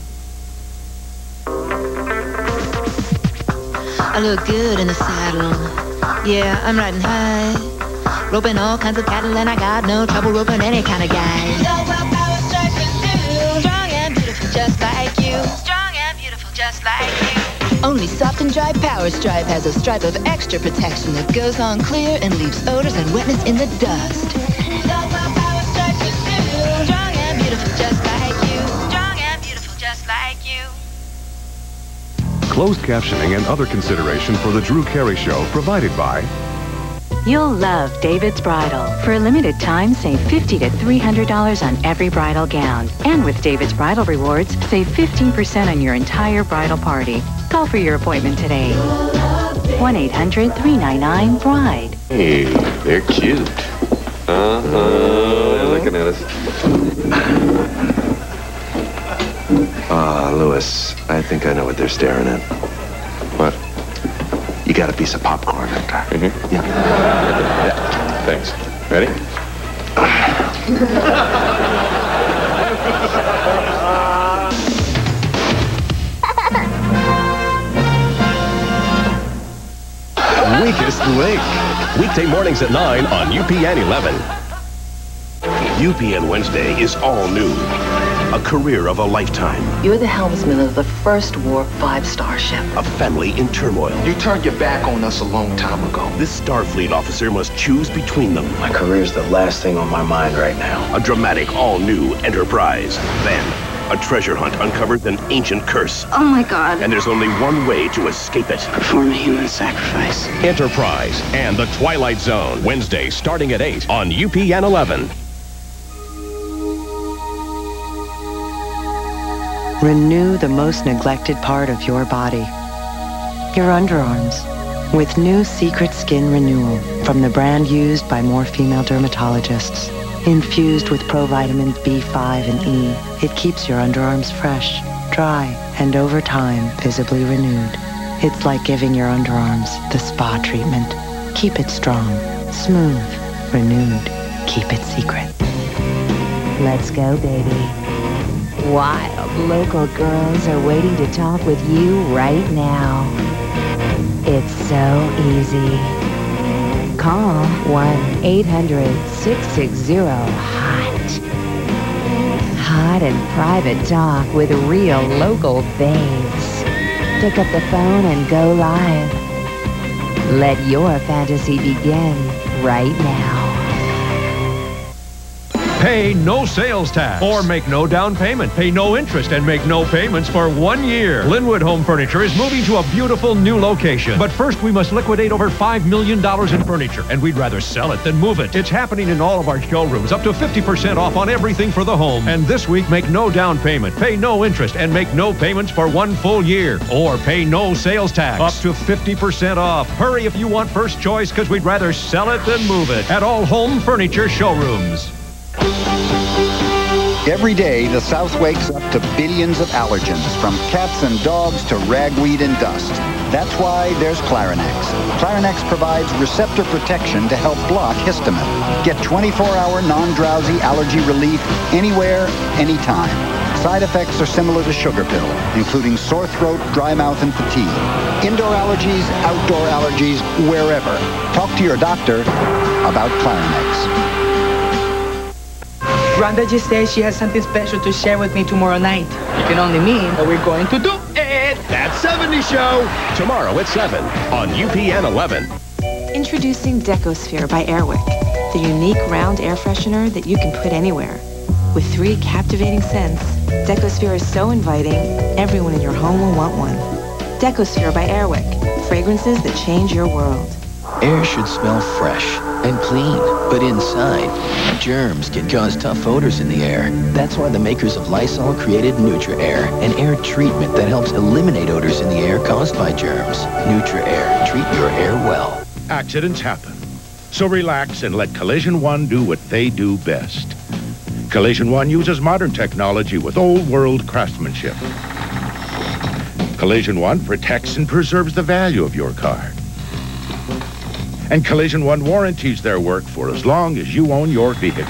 I look good in the saddle. Yeah, I'm riding high. Roping all kinds of cattle, and I got no trouble roping any kind of guy. Strong and beautiful, just like you. Strong and beautiful, just like you. Only Soft and Dry Power Stripe has a stripe of extra protection that goes on clear and leaves odors and wetness in the dust. Strong and beautiful, just like you. Strong and beautiful, just like you. Closed captioning and other consideration for the Drew Carey Show provided by... You'll love David's Bridal. For a limited time, save $50 to $300 on every bridal gown. And with David's Bridal Rewards, save 15% on your entire bridal party. Call for your appointment today. 1-800-399-BRIDE. Hey, they're cute. They're looking at us. Louis, I think I know what they're staring at. What? You got a piece of popcorn. Mm-hmm. Yeah. Thanks. Ready? Weakest Link. Weekday mornings at 9 on UPN 11. UPN Wednesday is all new. A career of a lifetime. You're the helmsman of the first warp 5-star ship. A family in turmoil. You turned your back on us a long time ago. This Starfleet officer must choose between them. My career's the last thing on my mind right now. A dramatic, all-new Enterprise. Then, a treasure hunt uncovers an ancient curse. Oh my God. And there's only one way to escape it. Perform a human sacrifice. Enterprise and The Twilight Zone. Wednesday starting at 8 on UPN 11. Renew the most neglected part of your body, your underarms, with new Secret Skin Renewal from the brand used by more female dermatologists. Infused with provitamins B5 and E, it keeps your underarms fresh, dry, and over time, visibly renewed. It's like giving your underarms the spa treatment. Keep it strong, smooth, renewed. Keep it secret. Let's go, baby. Wild local girls are waiting to talk with you right now. It's so easy. Call 1-800-660-HOT. Hot and private talk with real local babes. Pick up the phone and go live. Let your fantasy begin right now. Pay no sales tax or make no down payment. Pay no interest and make no payments for 1 year. Linwood Home Furniture is moving to a beautiful new location. But first, we must liquidate over $5 million in furniture, and we'd rather sell it than move it. It's happening in all of our showrooms, up to 50% off on everything for the home. And this week, make no down payment, pay no interest, and make no payments for 1 full year. Or pay no sales tax, up to 50% off. Hurry if you want first choice, because we'd rather sell it than move it at all home furniture showrooms. Every day, the South wakes up to billions of allergens, from cats and dogs to ragweed and dust. That's why there's Clarinex. Clarinex provides receptor protection to help block histamine. Get 24-hour non-drowsy allergy relief anywhere, anytime. Side effects are similar to sugar pill, including sore throat, dry mouth, and fatigue. Indoor allergies, outdoor allergies, wherever. Talk to your doctor about Clarinex. Rhonda just says she has something special to share with me tomorrow night. It can only mean that we're going to do it. That 70s show. Tomorrow at 7 on UPN 11. Introducing Decosphere by Airwick, the unique round air freshener that you can put anywhere. With 3 captivating scents, Decosphere is so inviting, everyone in your home will want one. Decosphere by Airwick, fragrances that change your world. Air should smell fresh and clean, but inside, germs can cause tough odors in the air. That's why the makers of Lysol created Nutra-Air, an air treatment that helps eliminate odors in the air caused by germs. Nutra-Air, treat your air well. Accidents happen, so relax and let Collision One do what they do best. Collision One uses modern technology with old-world craftsmanship. Collision One protects and preserves the value of your car. And Collision One warranties their work for as long as you own your vehicle.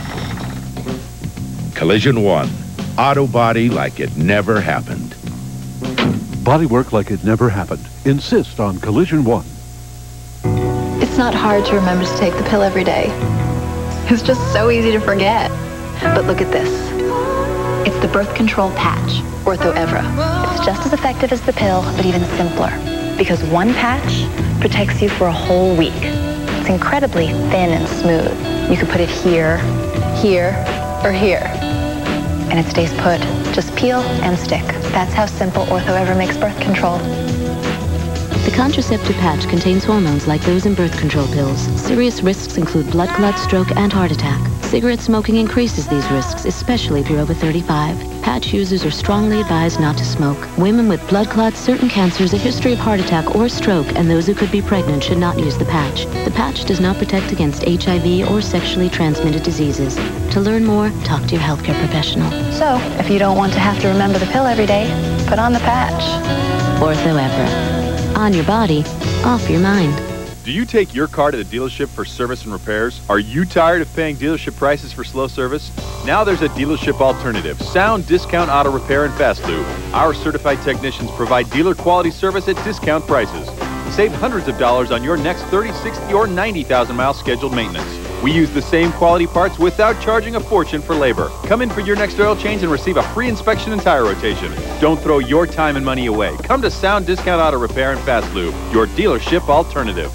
Collision One, auto body like it never happened. Bodywork like it never happened. Insist on Collision One. It's not hard to remember to take the pill every day. It's just so easy to forget. But look at this. It's the birth control patch, Ortho Evra. It's just as effective as the pill, but even simpler. Because one patch protects you for a whole week. It's incredibly thin and smooth. You can put it here, here, or here. And it stays put. Just peel and stick. That's how simple Ortho Evra makes birth control. The contraceptive patch contains hormones like those in birth control pills. Serious risks include blood clot, stroke, and heart attack. Cigarette smoking increases these risks, especially if you're over 35. Patch users are strongly advised not to smoke. Women with blood clots, certain cancers, a history of heart attack or stroke, and those who could be pregnant should not use the patch. The patch does not protect against HIV or sexually transmitted diseases. To learn more, talk to your healthcare professional. So, if you don't want to have to remember the pill every day, put on the patch. Ortho Evra. On your body, off your mind. Do you take your car to the dealership for service and repairs? Are you tired of paying dealership prices for slow service? Now there's a dealership alternative, Sound Discount Auto Repair and Fast Lube. Our certified technicians provide dealer quality service at discount prices. Save hundreds of dollars on your next 30, 60, or 90,000 mile scheduled maintenance. We use the same quality parts without charging a fortune for labor. Come in for your next oil change and receive a free inspection and tire rotation. Don't throw your time and money away. Come to Sound Discount Auto Repair and Fast Lube, your dealership alternative.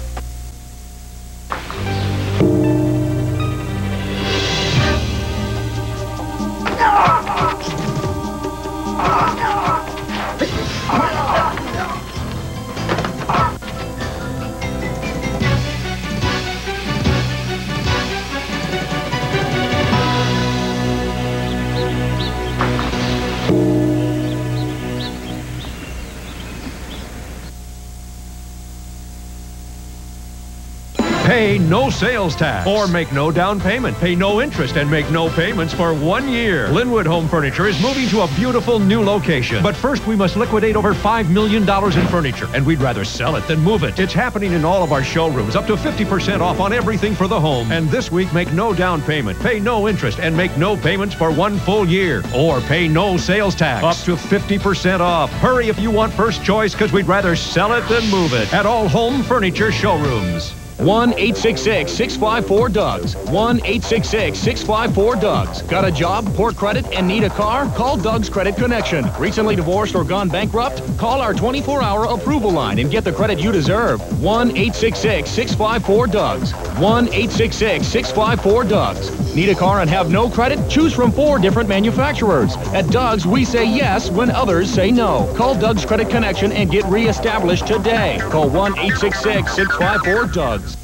Pay no sales tax or make no down payment. Pay no interest and make no payments for 1 year. Linwood Home Furniture is moving to a beautiful new location. But first, we must liquidate over $5 million in furniture, and we'd rather sell it than move it. It's happening in all of our showrooms, up to 50% off on everything for the home. And this week, make no down payment, pay no interest, and make no payments for 1 full year. Or pay no sales tax, up to 50% off. Hurry if you want first choice, because we'd rather sell it than move it at all home furniture showrooms. 1-866-654-DUGS. 1-866-654-DUGS. Got a job, poor credit, and need a car? Call Doug's Credit Connection. Recently divorced or gone bankrupt? Call our 24-hour approval line and get the credit you deserve. 1-866-654-DUGS. 1-866-654-DUGS. Need a car and have no credit? Choose from 4 different manufacturers. At Doug's, we say yes when others say no. Call Doug's Credit Connection and get reestablished today. Call 1-866-654-DUGS.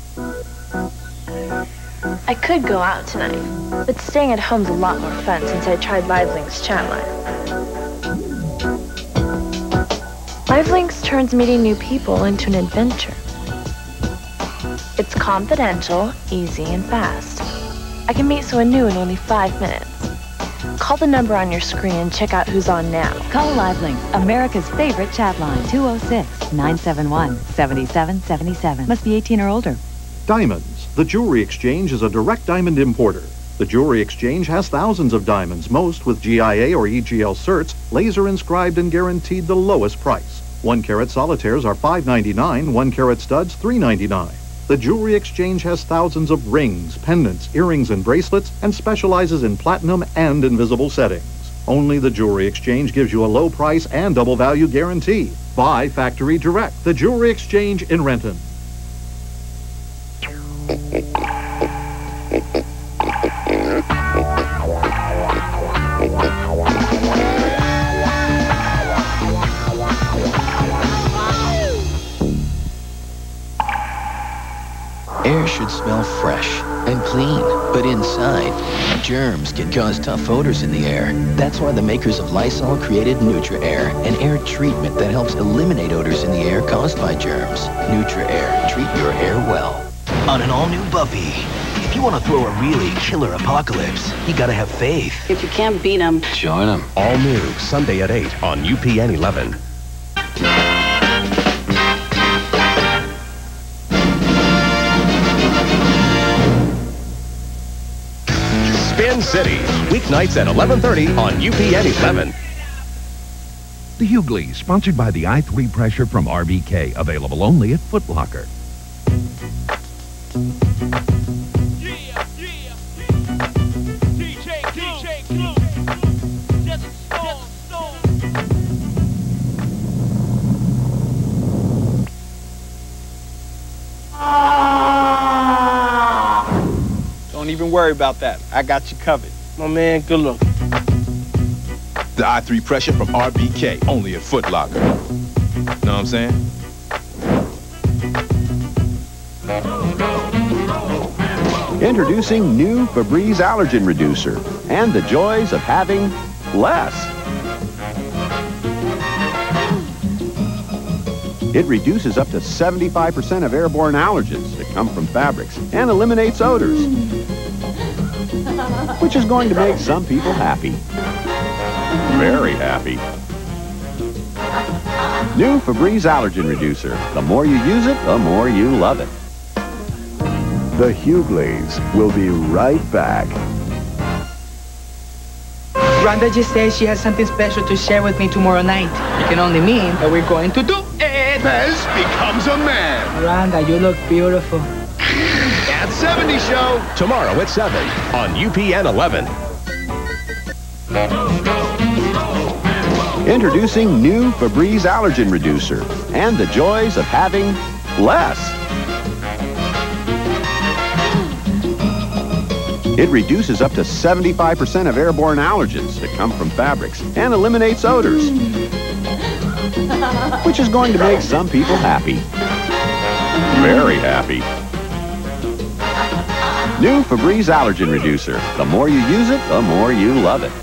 I could go out tonight, but staying at home's a lot more fun since I tried LiveLink's chat line. LiveLinks turns meeting new people into an adventure. It's confidential, easy, and fast. I can meet someone new in only 5 minutes. Call the number on your screen and check out who's on now. Call LiveLink, America's favorite chat line, 206-971-7777. Must be 18 or older. Diamonds. The Jewelry Exchange is a direct diamond importer. The Jewelry Exchange has thousands of diamonds, most with GIA or EGL certs, laser inscribed and guaranteed the lowest price. 1-carat solitaires are $5.99, 1-carat studs $3.99. The Jewelry Exchange has thousands of rings, pendants, earrings, and bracelets, and specializes in platinum and invisible settings. Only the Jewelry Exchange gives you a low price and double value guarantee. Buy factory direct. The Jewelry Exchange in Renton. Air should smell fresh and clean, but inside, germs can cause tough odors in the air. That's why the makers of Lysol created Nutra-Air, an air treatment that helps eliminate odors in the air caused by germs. Nutra-Air, treat your air well. On an all-new Buffy, if you want to throw a really killer apocalypse, you gotta have faith. If you can't beat them, join them. All new, Sunday at 8 on UPN 11. Spin City, weeknights at 11:30 on UPN 11. The Hughleys, sponsored by the i3 Pressure from RBK, available only at Foot Locker. Don't even worry about that. I got you covered. My man, good luck. The i3 Pressure from RBK, only at Foot Locker. Know what I'm saying? Introducing new Febreze Allergen Reducer and the joys of having less. It reduces up to 75% of airborne allergens that come from fabrics and eliminates odors, which is going to make some people happy. Very happy. New Febreze Allergen Reducer. The more you use it, the more you love it. The Hughleys will be right back. Rhonda just said she has something special to share with me tomorrow night. It can only mean that we're going to do it. Bez becomes a man. Rhonda, you look beautiful. At 70 show. Tomorrow at 7 on UPN 11. Introducing new Febreze Allergen Reducer and the joys of having less. It reduces up to 75% of airborne allergens that come from fabrics and eliminates odors, which is going to make some people happy. Very happy. New Febreze Allergen Reducer. The more you use it, the more you love it.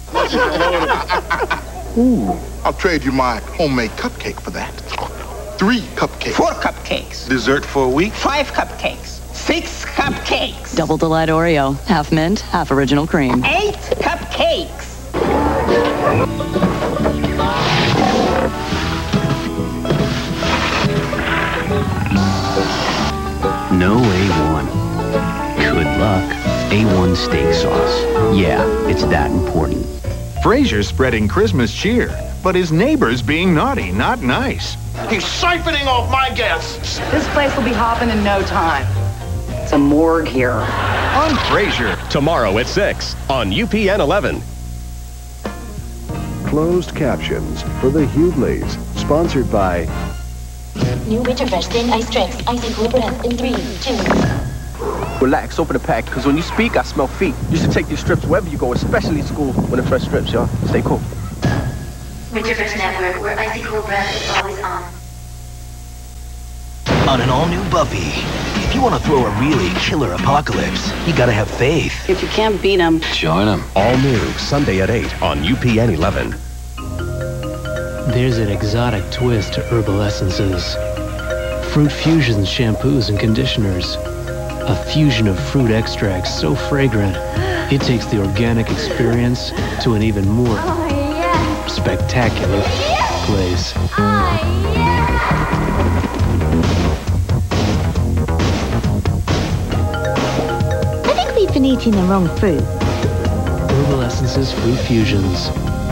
Ooh, I'll trade you my homemade cupcake for that. 3 cupcakes. 4 cupcakes. Dessert for a week. 5 cupcakes. 6 cupcakes. Double Delight Oreo. Half mint, half original cream. 8 cupcakes. No A1. Good luck. A1 steak sauce. Yeah, it's that important. Frazier's spreading Christmas cheer, but his neighbor's being naughty, not nice. He's siphoning off my guests. this place will be hopping in no time. It's a morgue here. On Frazier. Tomorrow at 6 on UPN 11. Closed captions for the Hughleys, sponsored by New Winterfresh Thin Ice Strips. Icy cool breath in 3, 2. Relax, open the pack, because when you speak, I smell feet. You should take these strips wherever you go, especially school. Winterfresh strips, y'all. Stay cool. Winterfresh Network, where icy cool breath is always on. On an all-new Buffy, if you want to throw a really killer apocalypse, you gotta have faith. If you can't beat them, join them. All new, Sunday at 8 on UPN 11. There's an exotic twist to herbal essences. Fruit fusions, shampoos, and conditioners. A fusion of fruit extracts so fragrant, it takes the organic experience to an even more spectacular place. I think we've been eating the wrong fruit. Herbal Essences Fruit Fusions.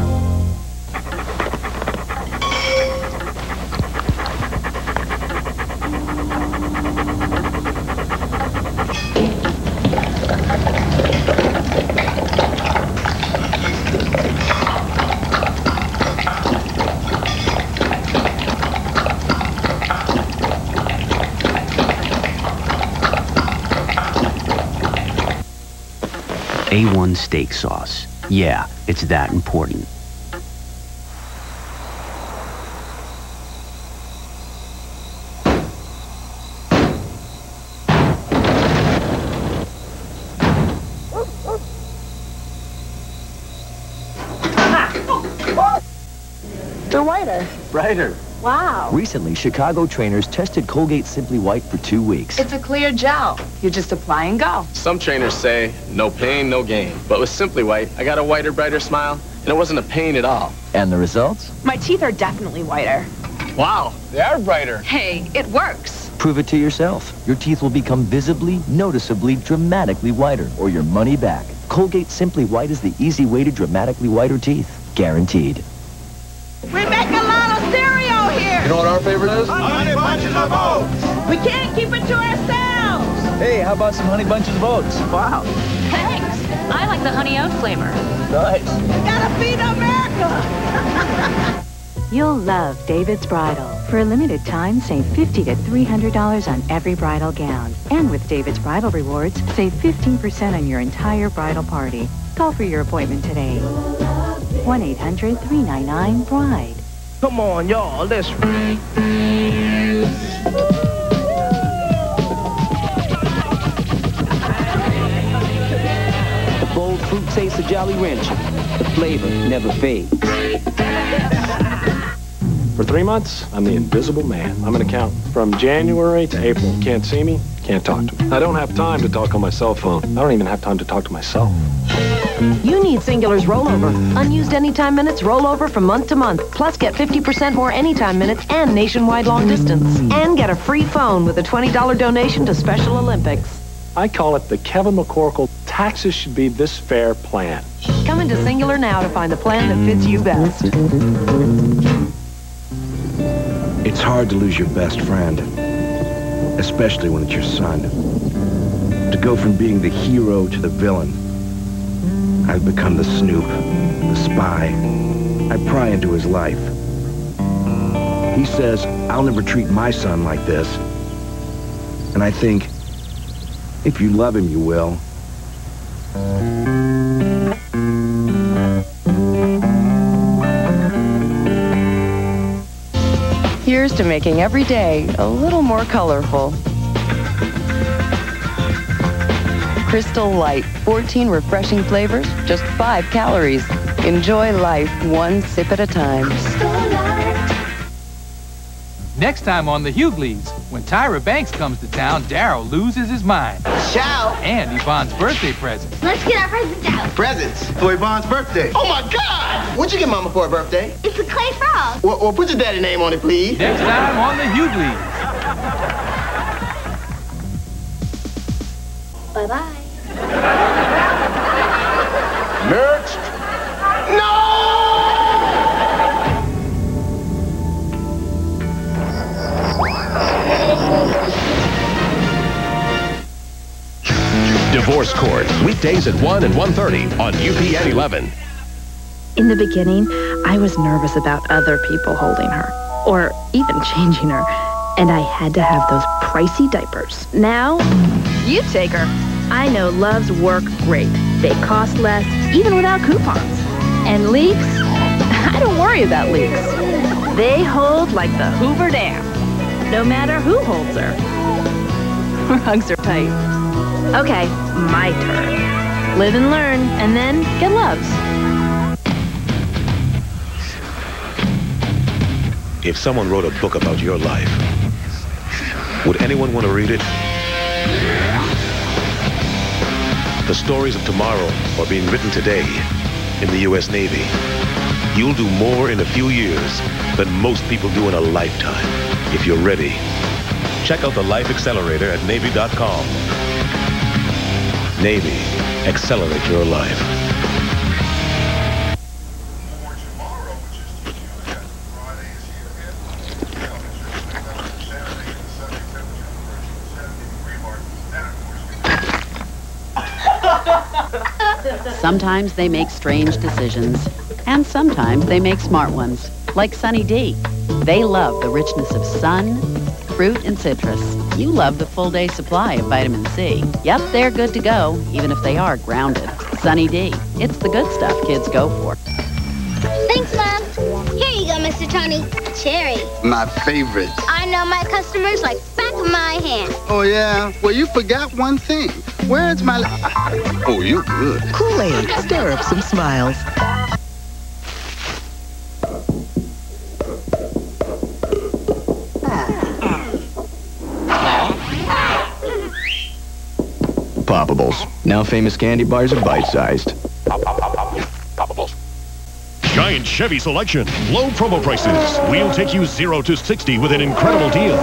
A1 steak sauce. Yeah, it's that important. They're whiter. Brighter. Wow. Recently, Chicago trainers tested Colgate Simply White for 2 weeks. It's a clear gel. You just apply and go. Some trainers say, no pain, no gain. But with Simply White, I got a whiter, brighter smile, and it wasn't a pain at all. And the results? My teeth are definitely whiter. Wow, they are brighter. Hey, it works. Prove it to yourself. Your teeth will become visibly, noticeably, dramatically whiter, or your money back. Colgate Simply White is the easy way to dramatically whiter teeth. Guaranteed. We make a lot of cereal here. You know what our favorite is? Honey Bunches of Oats. We can't keep it to ourselves. Hey, how about some Honey Bunches of Oats? Wow. Thanks. I like the honey oat flavor. Nice. We gotta feed America. You'll love David's Bridal. For a limited time, save $50 to $300 on every bridal gown. And with David's Bridal Rewards, save 15% on your entire bridal party. Call for your appointment today. 1-800-399-BRIDE. Come on, y'all, let's... The bold fruit tastes of Jolly Rancher. The flavor never fades. For 3 months, I'm the invisible man. I'm an accountant. From January to April, can't see me, can't talk to me. I don't have time to talk on my cell phone. I don't even have time to talk to myself. You need Singular's rollover. Unused anytime minutes rollover from month to month. Plus get 50% more anytime minutes and nationwide long distance. And get a free phone with a $20 donation to Special Olympics. I call it the Kevin McCorkle Taxes Should Be This Fair plan. Come into Singular now to find the plan that fits you best. It's hard to lose your best friend, especially when it's your son. To go from being the hero to the villain. I've become the snoop, the spy. I pry into his life. He says, I'll never treat my son like this. And I think, if you love him, you will. Here's to making every day a little more colorful. Crystal Light, 14 refreshing flavors, just 5 calories. Enjoy life one sip at a time. Next time on the Hughleys, when Tyra Banks comes to town, Daryl loses his mind. Ciao! And Yvonne's birthday present. Let's get our presents out. Presents? For Yvonne's birthday. Oh my God! What'd you get Mama for her birthday? It's a clay frog. Well, put your daddy name on it, please. Next time on the Hughleys. Bye-bye. Next. No! Divorce Court, weekdays at 1 and 1:30 on UPN 11. In the beginning, I was nervous about other people holding her, or even changing her, and I had to have those pricey diapers. Now, you take her. I know Loves work great. They cost less, even without coupons. And leaks? I don't worry about leaks. They hold like the Hoover Dam, no matter who holds her. Rugs are tight. Okay, my turn. Live and learn, and then get Loves. If someone wrote a book about your life, would anyone want to read it? The stories of tomorrow are being written today in the U.S. Navy. You'll do more in a few years than most people do in a lifetime, if you're ready. Check out the Life Accelerator at Navy.com. Navy, accelerate your life. Sometimes they make strange decisions, and sometimes they make smart ones, like Sunny D. They love the richness of sun, fruit, and citrus. You love the full day supply of vitamin C. Yep, they're good to go, even if they are grounded. Sunny D. It's the good stuff kids go for. Thanks, Mom. Here you go, Mr. Tony. Cherry. My favorite. I know my customers like back of my hand. Oh, yeah? Well, you forgot one thing. Where's my... Oh, you're good. Kool-Aid. Stir up some smiles. Poppables. Now famous candy bars are bite-sized. Poppables. Giant Chevy selection. Low promo prices. We'll take you 0 to 60 with an incredible deal.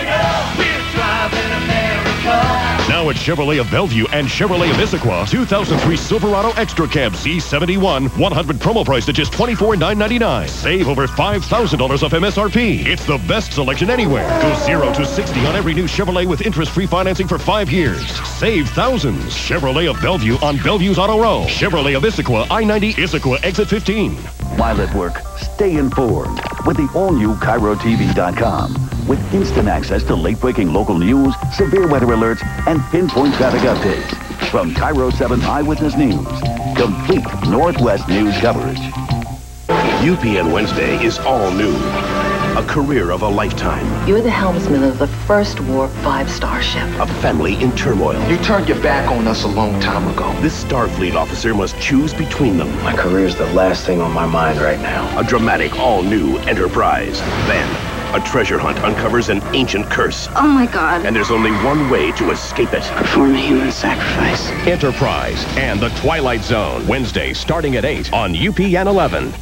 Now at Chevrolet of Bellevue and Chevrolet of Issaquah, 2003 Silverado Extra Cab Z71, 100 promo price at just $24,999. Save over $5,000 off MSRP. It's the best selection anywhere. Go 0 to 60 on every new Chevrolet with interest-free financing for 5 years. Save thousands. Chevrolet of Bellevue on Bellevue's Auto Row. Chevrolet of Issaquah, I-90 Issaquah, exit 15. While at work, stay informed with the all-new KIRO-TV.com. With instant access to late-breaking local news, severe weather alerts, and pinpoint traffic updates. From KIRO 7 Eyewitness News, complete Northwest news coverage. UPN Wednesday is all new. A career of a lifetime. You're the helmsman of the first war 5-star ship. A family in turmoil. You turned your back on us a long time ago. This Starfleet officer must choose between them. My career's the last thing on my mind right now. A dramatic, all-new Enterprise. Then, a treasure hunt uncovers an ancient curse. Oh, my God. And there's only one way to escape it. Perform a human sacrifice. Enterprise and The Twilight Zone. Wednesday starting at 8 on UPN 11.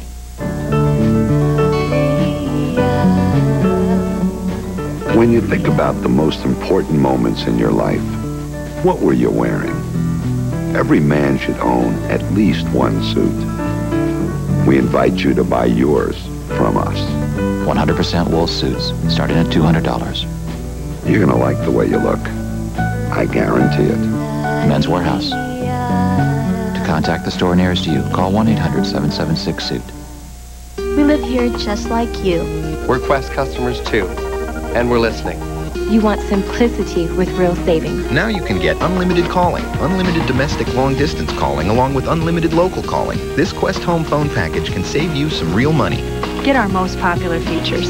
When you think about the most important moments in your life, what were you wearing? Every man should own at least one suit. We invite you to buy yours from us. 100% wool suits, starting at $200. You're gonna like the way you look. I guarantee it. Men's Wearhouse. To contact the store nearest you, call 1-800-776-SUIT. We live here just like you. We're Qwest customers too, and we're listening. You want simplicity with real savings. Now you can get unlimited calling, unlimited domestic long-distance calling, along with unlimited local calling. This Qwest home phone package can save you some real money. Get our most popular features.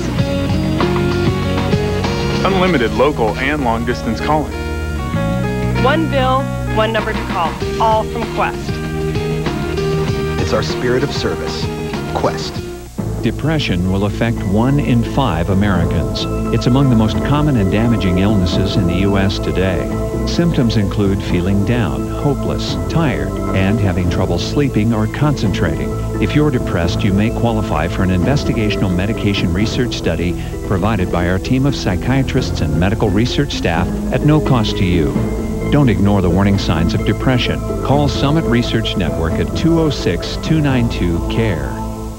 Unlimited local and long-distance calling. One bill, one number to call, all from Qwest. It's our spirit of service. Qwest. Depression will affect 1 in 5 Americans. It's among the most common and damaging illnesses in the U.S. today. Symptoms include feeling down, hopeless, tired, and having trouble sleeping or concentrating. If you're depressed, you may qualify for an investigational medication research study provided by our team of psychiatrists and medical research staff at no cost to you. Don't ignore the warning signs of depression. Call Summit Research Network at 206-292-CARE.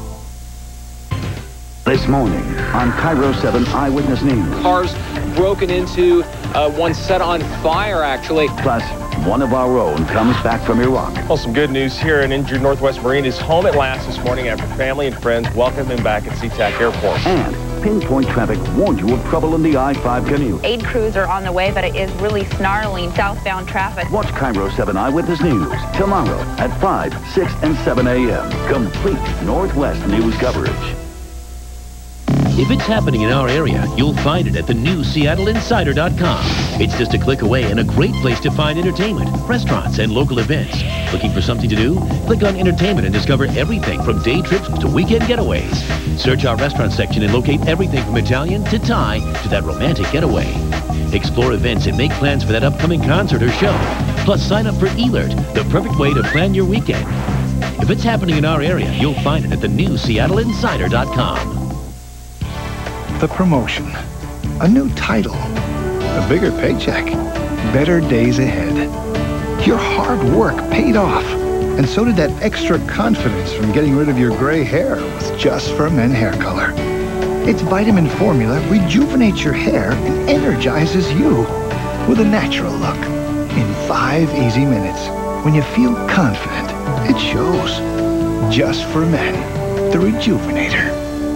This morning on KIRO 7 Eyewitness News. Cars broken into, one set on fire, actually. Plus, one of our own comes back from Iraq. Well, some good news here. An injured Northwest Marine is home at last this morning after family and friends welcomed him back at SeaTac Airport. And pinpoint traffic warned you of trouble in the I-5 commute. Aid crews are on the way, but it is really snarling southbound traffic. Watch KIRO 7 Eyewitness News tomorrow at 5, 6, and 7 a.m. Complete Northwest news coverage. If it's happening in our area, you'll find it at the new SeattleInsider.com. It's just a click away and a great place to find entertainment, restaurants, and local events. Looking for something to do? Click on entertainment and discover everything from day trips to weekend getaways. Search our restaurant section and locate everything from Italian to Thai to that romantic getaway. Explore events and make plans for that upcoming concert or show. Plus, sign up for eLert, the perfect way to plan your weekend. If it's happening in our area, you'll find it at the new SeattleInsider.com. The promotion. A new title. A bigger paycheck. Better days ahead. Your hard work paid off. And so did that extra confidence from getting rid of your gray hair with Just for Men hair color. Its vitamin formula rejuvenates your hair and energizes you with a natural look. In 5 easy minutes. When you feel confident, it shows. Just for Men. The Rejuvenator.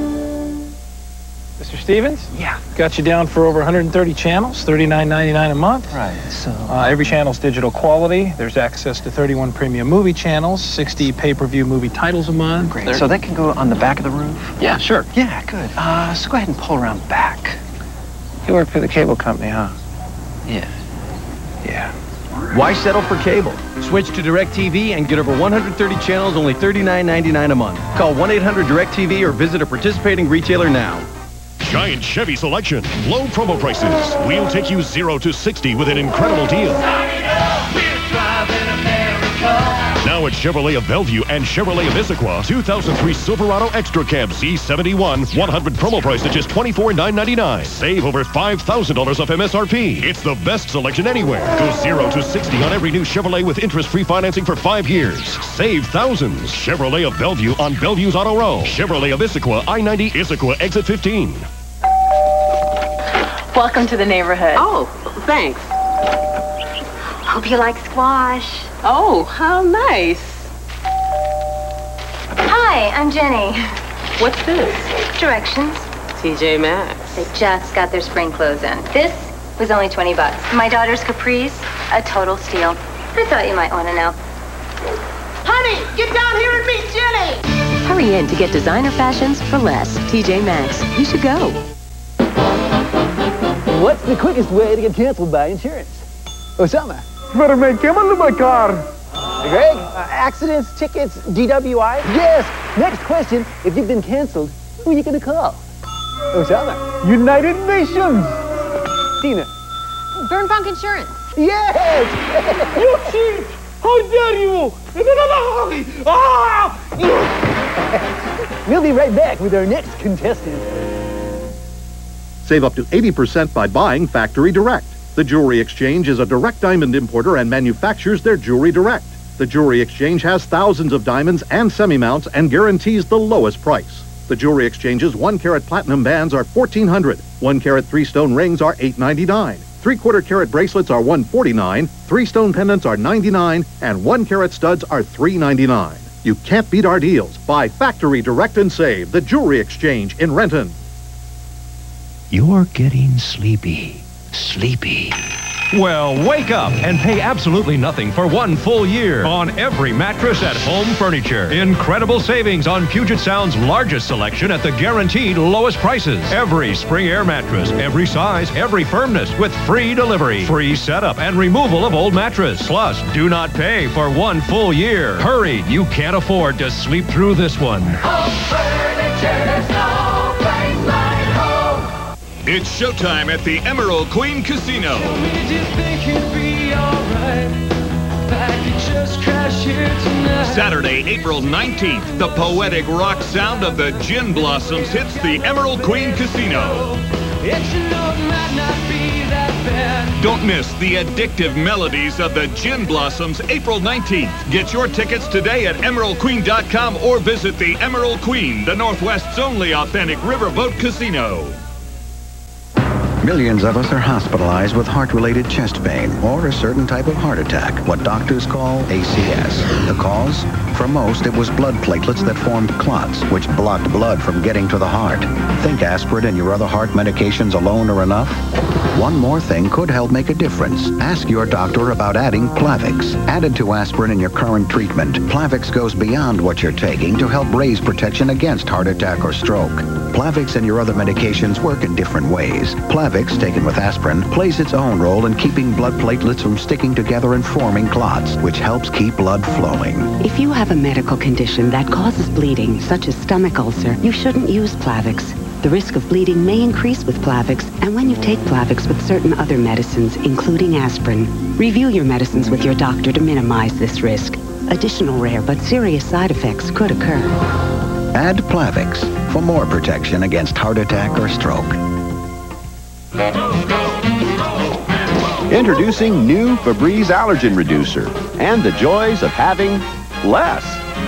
Mr. Stevens? Yeah. Got you down for over 130 channels, $39.99 a month. Right, so... every channel's digital quality. There's access to 31 premium movie channels, 60 pay-per-view movie titles a month. Great. So that can go on the back of the roof? Yeah, sure. Yeah, good. So go ahead and pull around back. You work for the cable company, huh? Yeah. Yeah. Why settle for cable? Switch to DirecTV and get over 130 channels, only $39.99 a month. Call 1-800-DirecTV or visit a participating retailer now. Giant Chevy selection. Low promo prices. We'll take you 0 to 60 with an incredible deal. Now at Chevrolet of Bellevue and Chevrolet of Issaquah, 2003 Silverado Extra Cab Z71, 100 promo price at just $24,999. Save over $5,000 off MSRP. It's the best selection anywhere. Go 0 to 60 on every new Chevrolet with interest-free financing for 5 years. Save thousands. Chevrolet of Bellevue on Bellevue's Auto Row. Chevrolet of Issaquah, I-90 Issaquah exit 15. Welcome to the neighborhood. Oh, thanks. Hope you like squash. Oh, how nice. Hi, I'm Jenny. What's this? Directions. TJ Maxx. They just got their spring clothes in. This was only $20. My daughter's capris, a total steal. I thought you might want to know. Honey, get down here and meet Jenny. Hurry in to get designer fashions for less. TJ Maxx. You should go. What's the quickest way to get canceled by insurance? Osama. Better make him into my car. Hey, Greg, accidents, tickets, DWI? Yes. Next question, if you've been canceled, who are you going to call? Osama. United Nations. Tina. Burnfunk Insurance. Yes! You cheat! How dare you! We'll be right back with our next contestant. Save up to 80% by buying Factory Direct. The Jewelry Exchange is a direct diamond importer and manufactures their jewelry direct. The Jewelry Exchange has thousands of diamonds and semi-mounts and guarantees the lowest price. The Jewelry Exchange's 1-carat platinum bands are $1,400. 1-carat 3-stone rings are $899. 3/4-carat bracelets are $149. 3-stone pendants are $99. And 1-carat studs are $399. You can't beat our deals. Buy Factory Direct and save. The Jewelry Exchange in Renton. You're getting sleepy. Sleepy. Well, wake up and pay absolutely nothing for 1 full year on every mattress at Home Furniture. Incredible savings on Puget Sound's largest selection at the guaranteed lowest prices. Every spring air mattress, every size, every firmness with free delivery, free setup and removal of old mattress. Plus, do not pay for 1 full year. Hurry, you can't afford to sleep through this one. Home Furniture, there's no place like home. It's showtime at the Emerald Queen Casino. Saturday, April 19th, the poetic rock sound of the Gin Blossoms hits the Emerald Queen Casino. Don't miss the addictive melodies of the Gin Blossoms April 19th. Get your tickets today at emeraldqueen.com or visit the Emerald Queen, the Northwest's only authentic riverboat casino. Millions of us are hospitalized with heart-related chest pain or a certain type of heart attack, what doctors call ACS. The cause? For most, it was blood platelets that formed clots, which blocked blood from getting to the heart. Think aspirin and your other heart medications alone are enough? One more thing could help make a difference. Ask your doctor about adding Plavix. Added to aspirin in your current treatment, Plavix goes beyond what you're taking to help raise protection against heart attack or stroke. Plavix and your other medications work in different ways. Plavix, taken with aspirin, plays its own role in keeping blood platelets from sticking together and forming clots, which helps keep blood flowing. If you have a medical condition that causes bleeding, such as stomach ulcer, you shouldn't use Plavix. The risk of bleeding may increase with Plavix, and when you take Plavix with certain other medicines, including aspirin, review your medicines with your doctor to minimize this risk. Additional rare but serious side effects could occur. Add Plavix for more protection against heart attack or stroke. Introducing new Febreze Allergen Reducer and the joys of having less.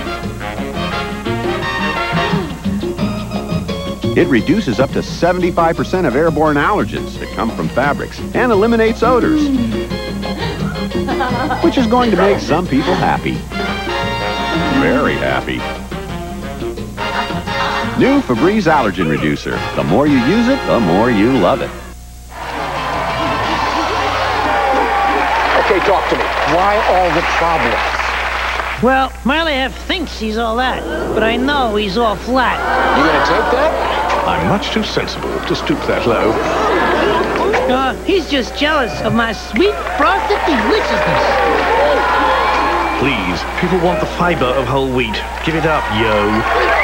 It reduces up to 75% of airborne allergens that come from fabrics and eliminates odors, which is going to make some people happy. Very happy. New Febreze Allergen Reducer. The more you use it, the more you love it. Okay, talk to me. Why all the problems? Well, Marley thinks he's all that, but I know he's all flat. You gonna take that? I'm much too sensible to stoop that low. He's just jealous of my sweet, frosted deliciousness. Please, people want the fiber of whole wheat. Give it up, yo.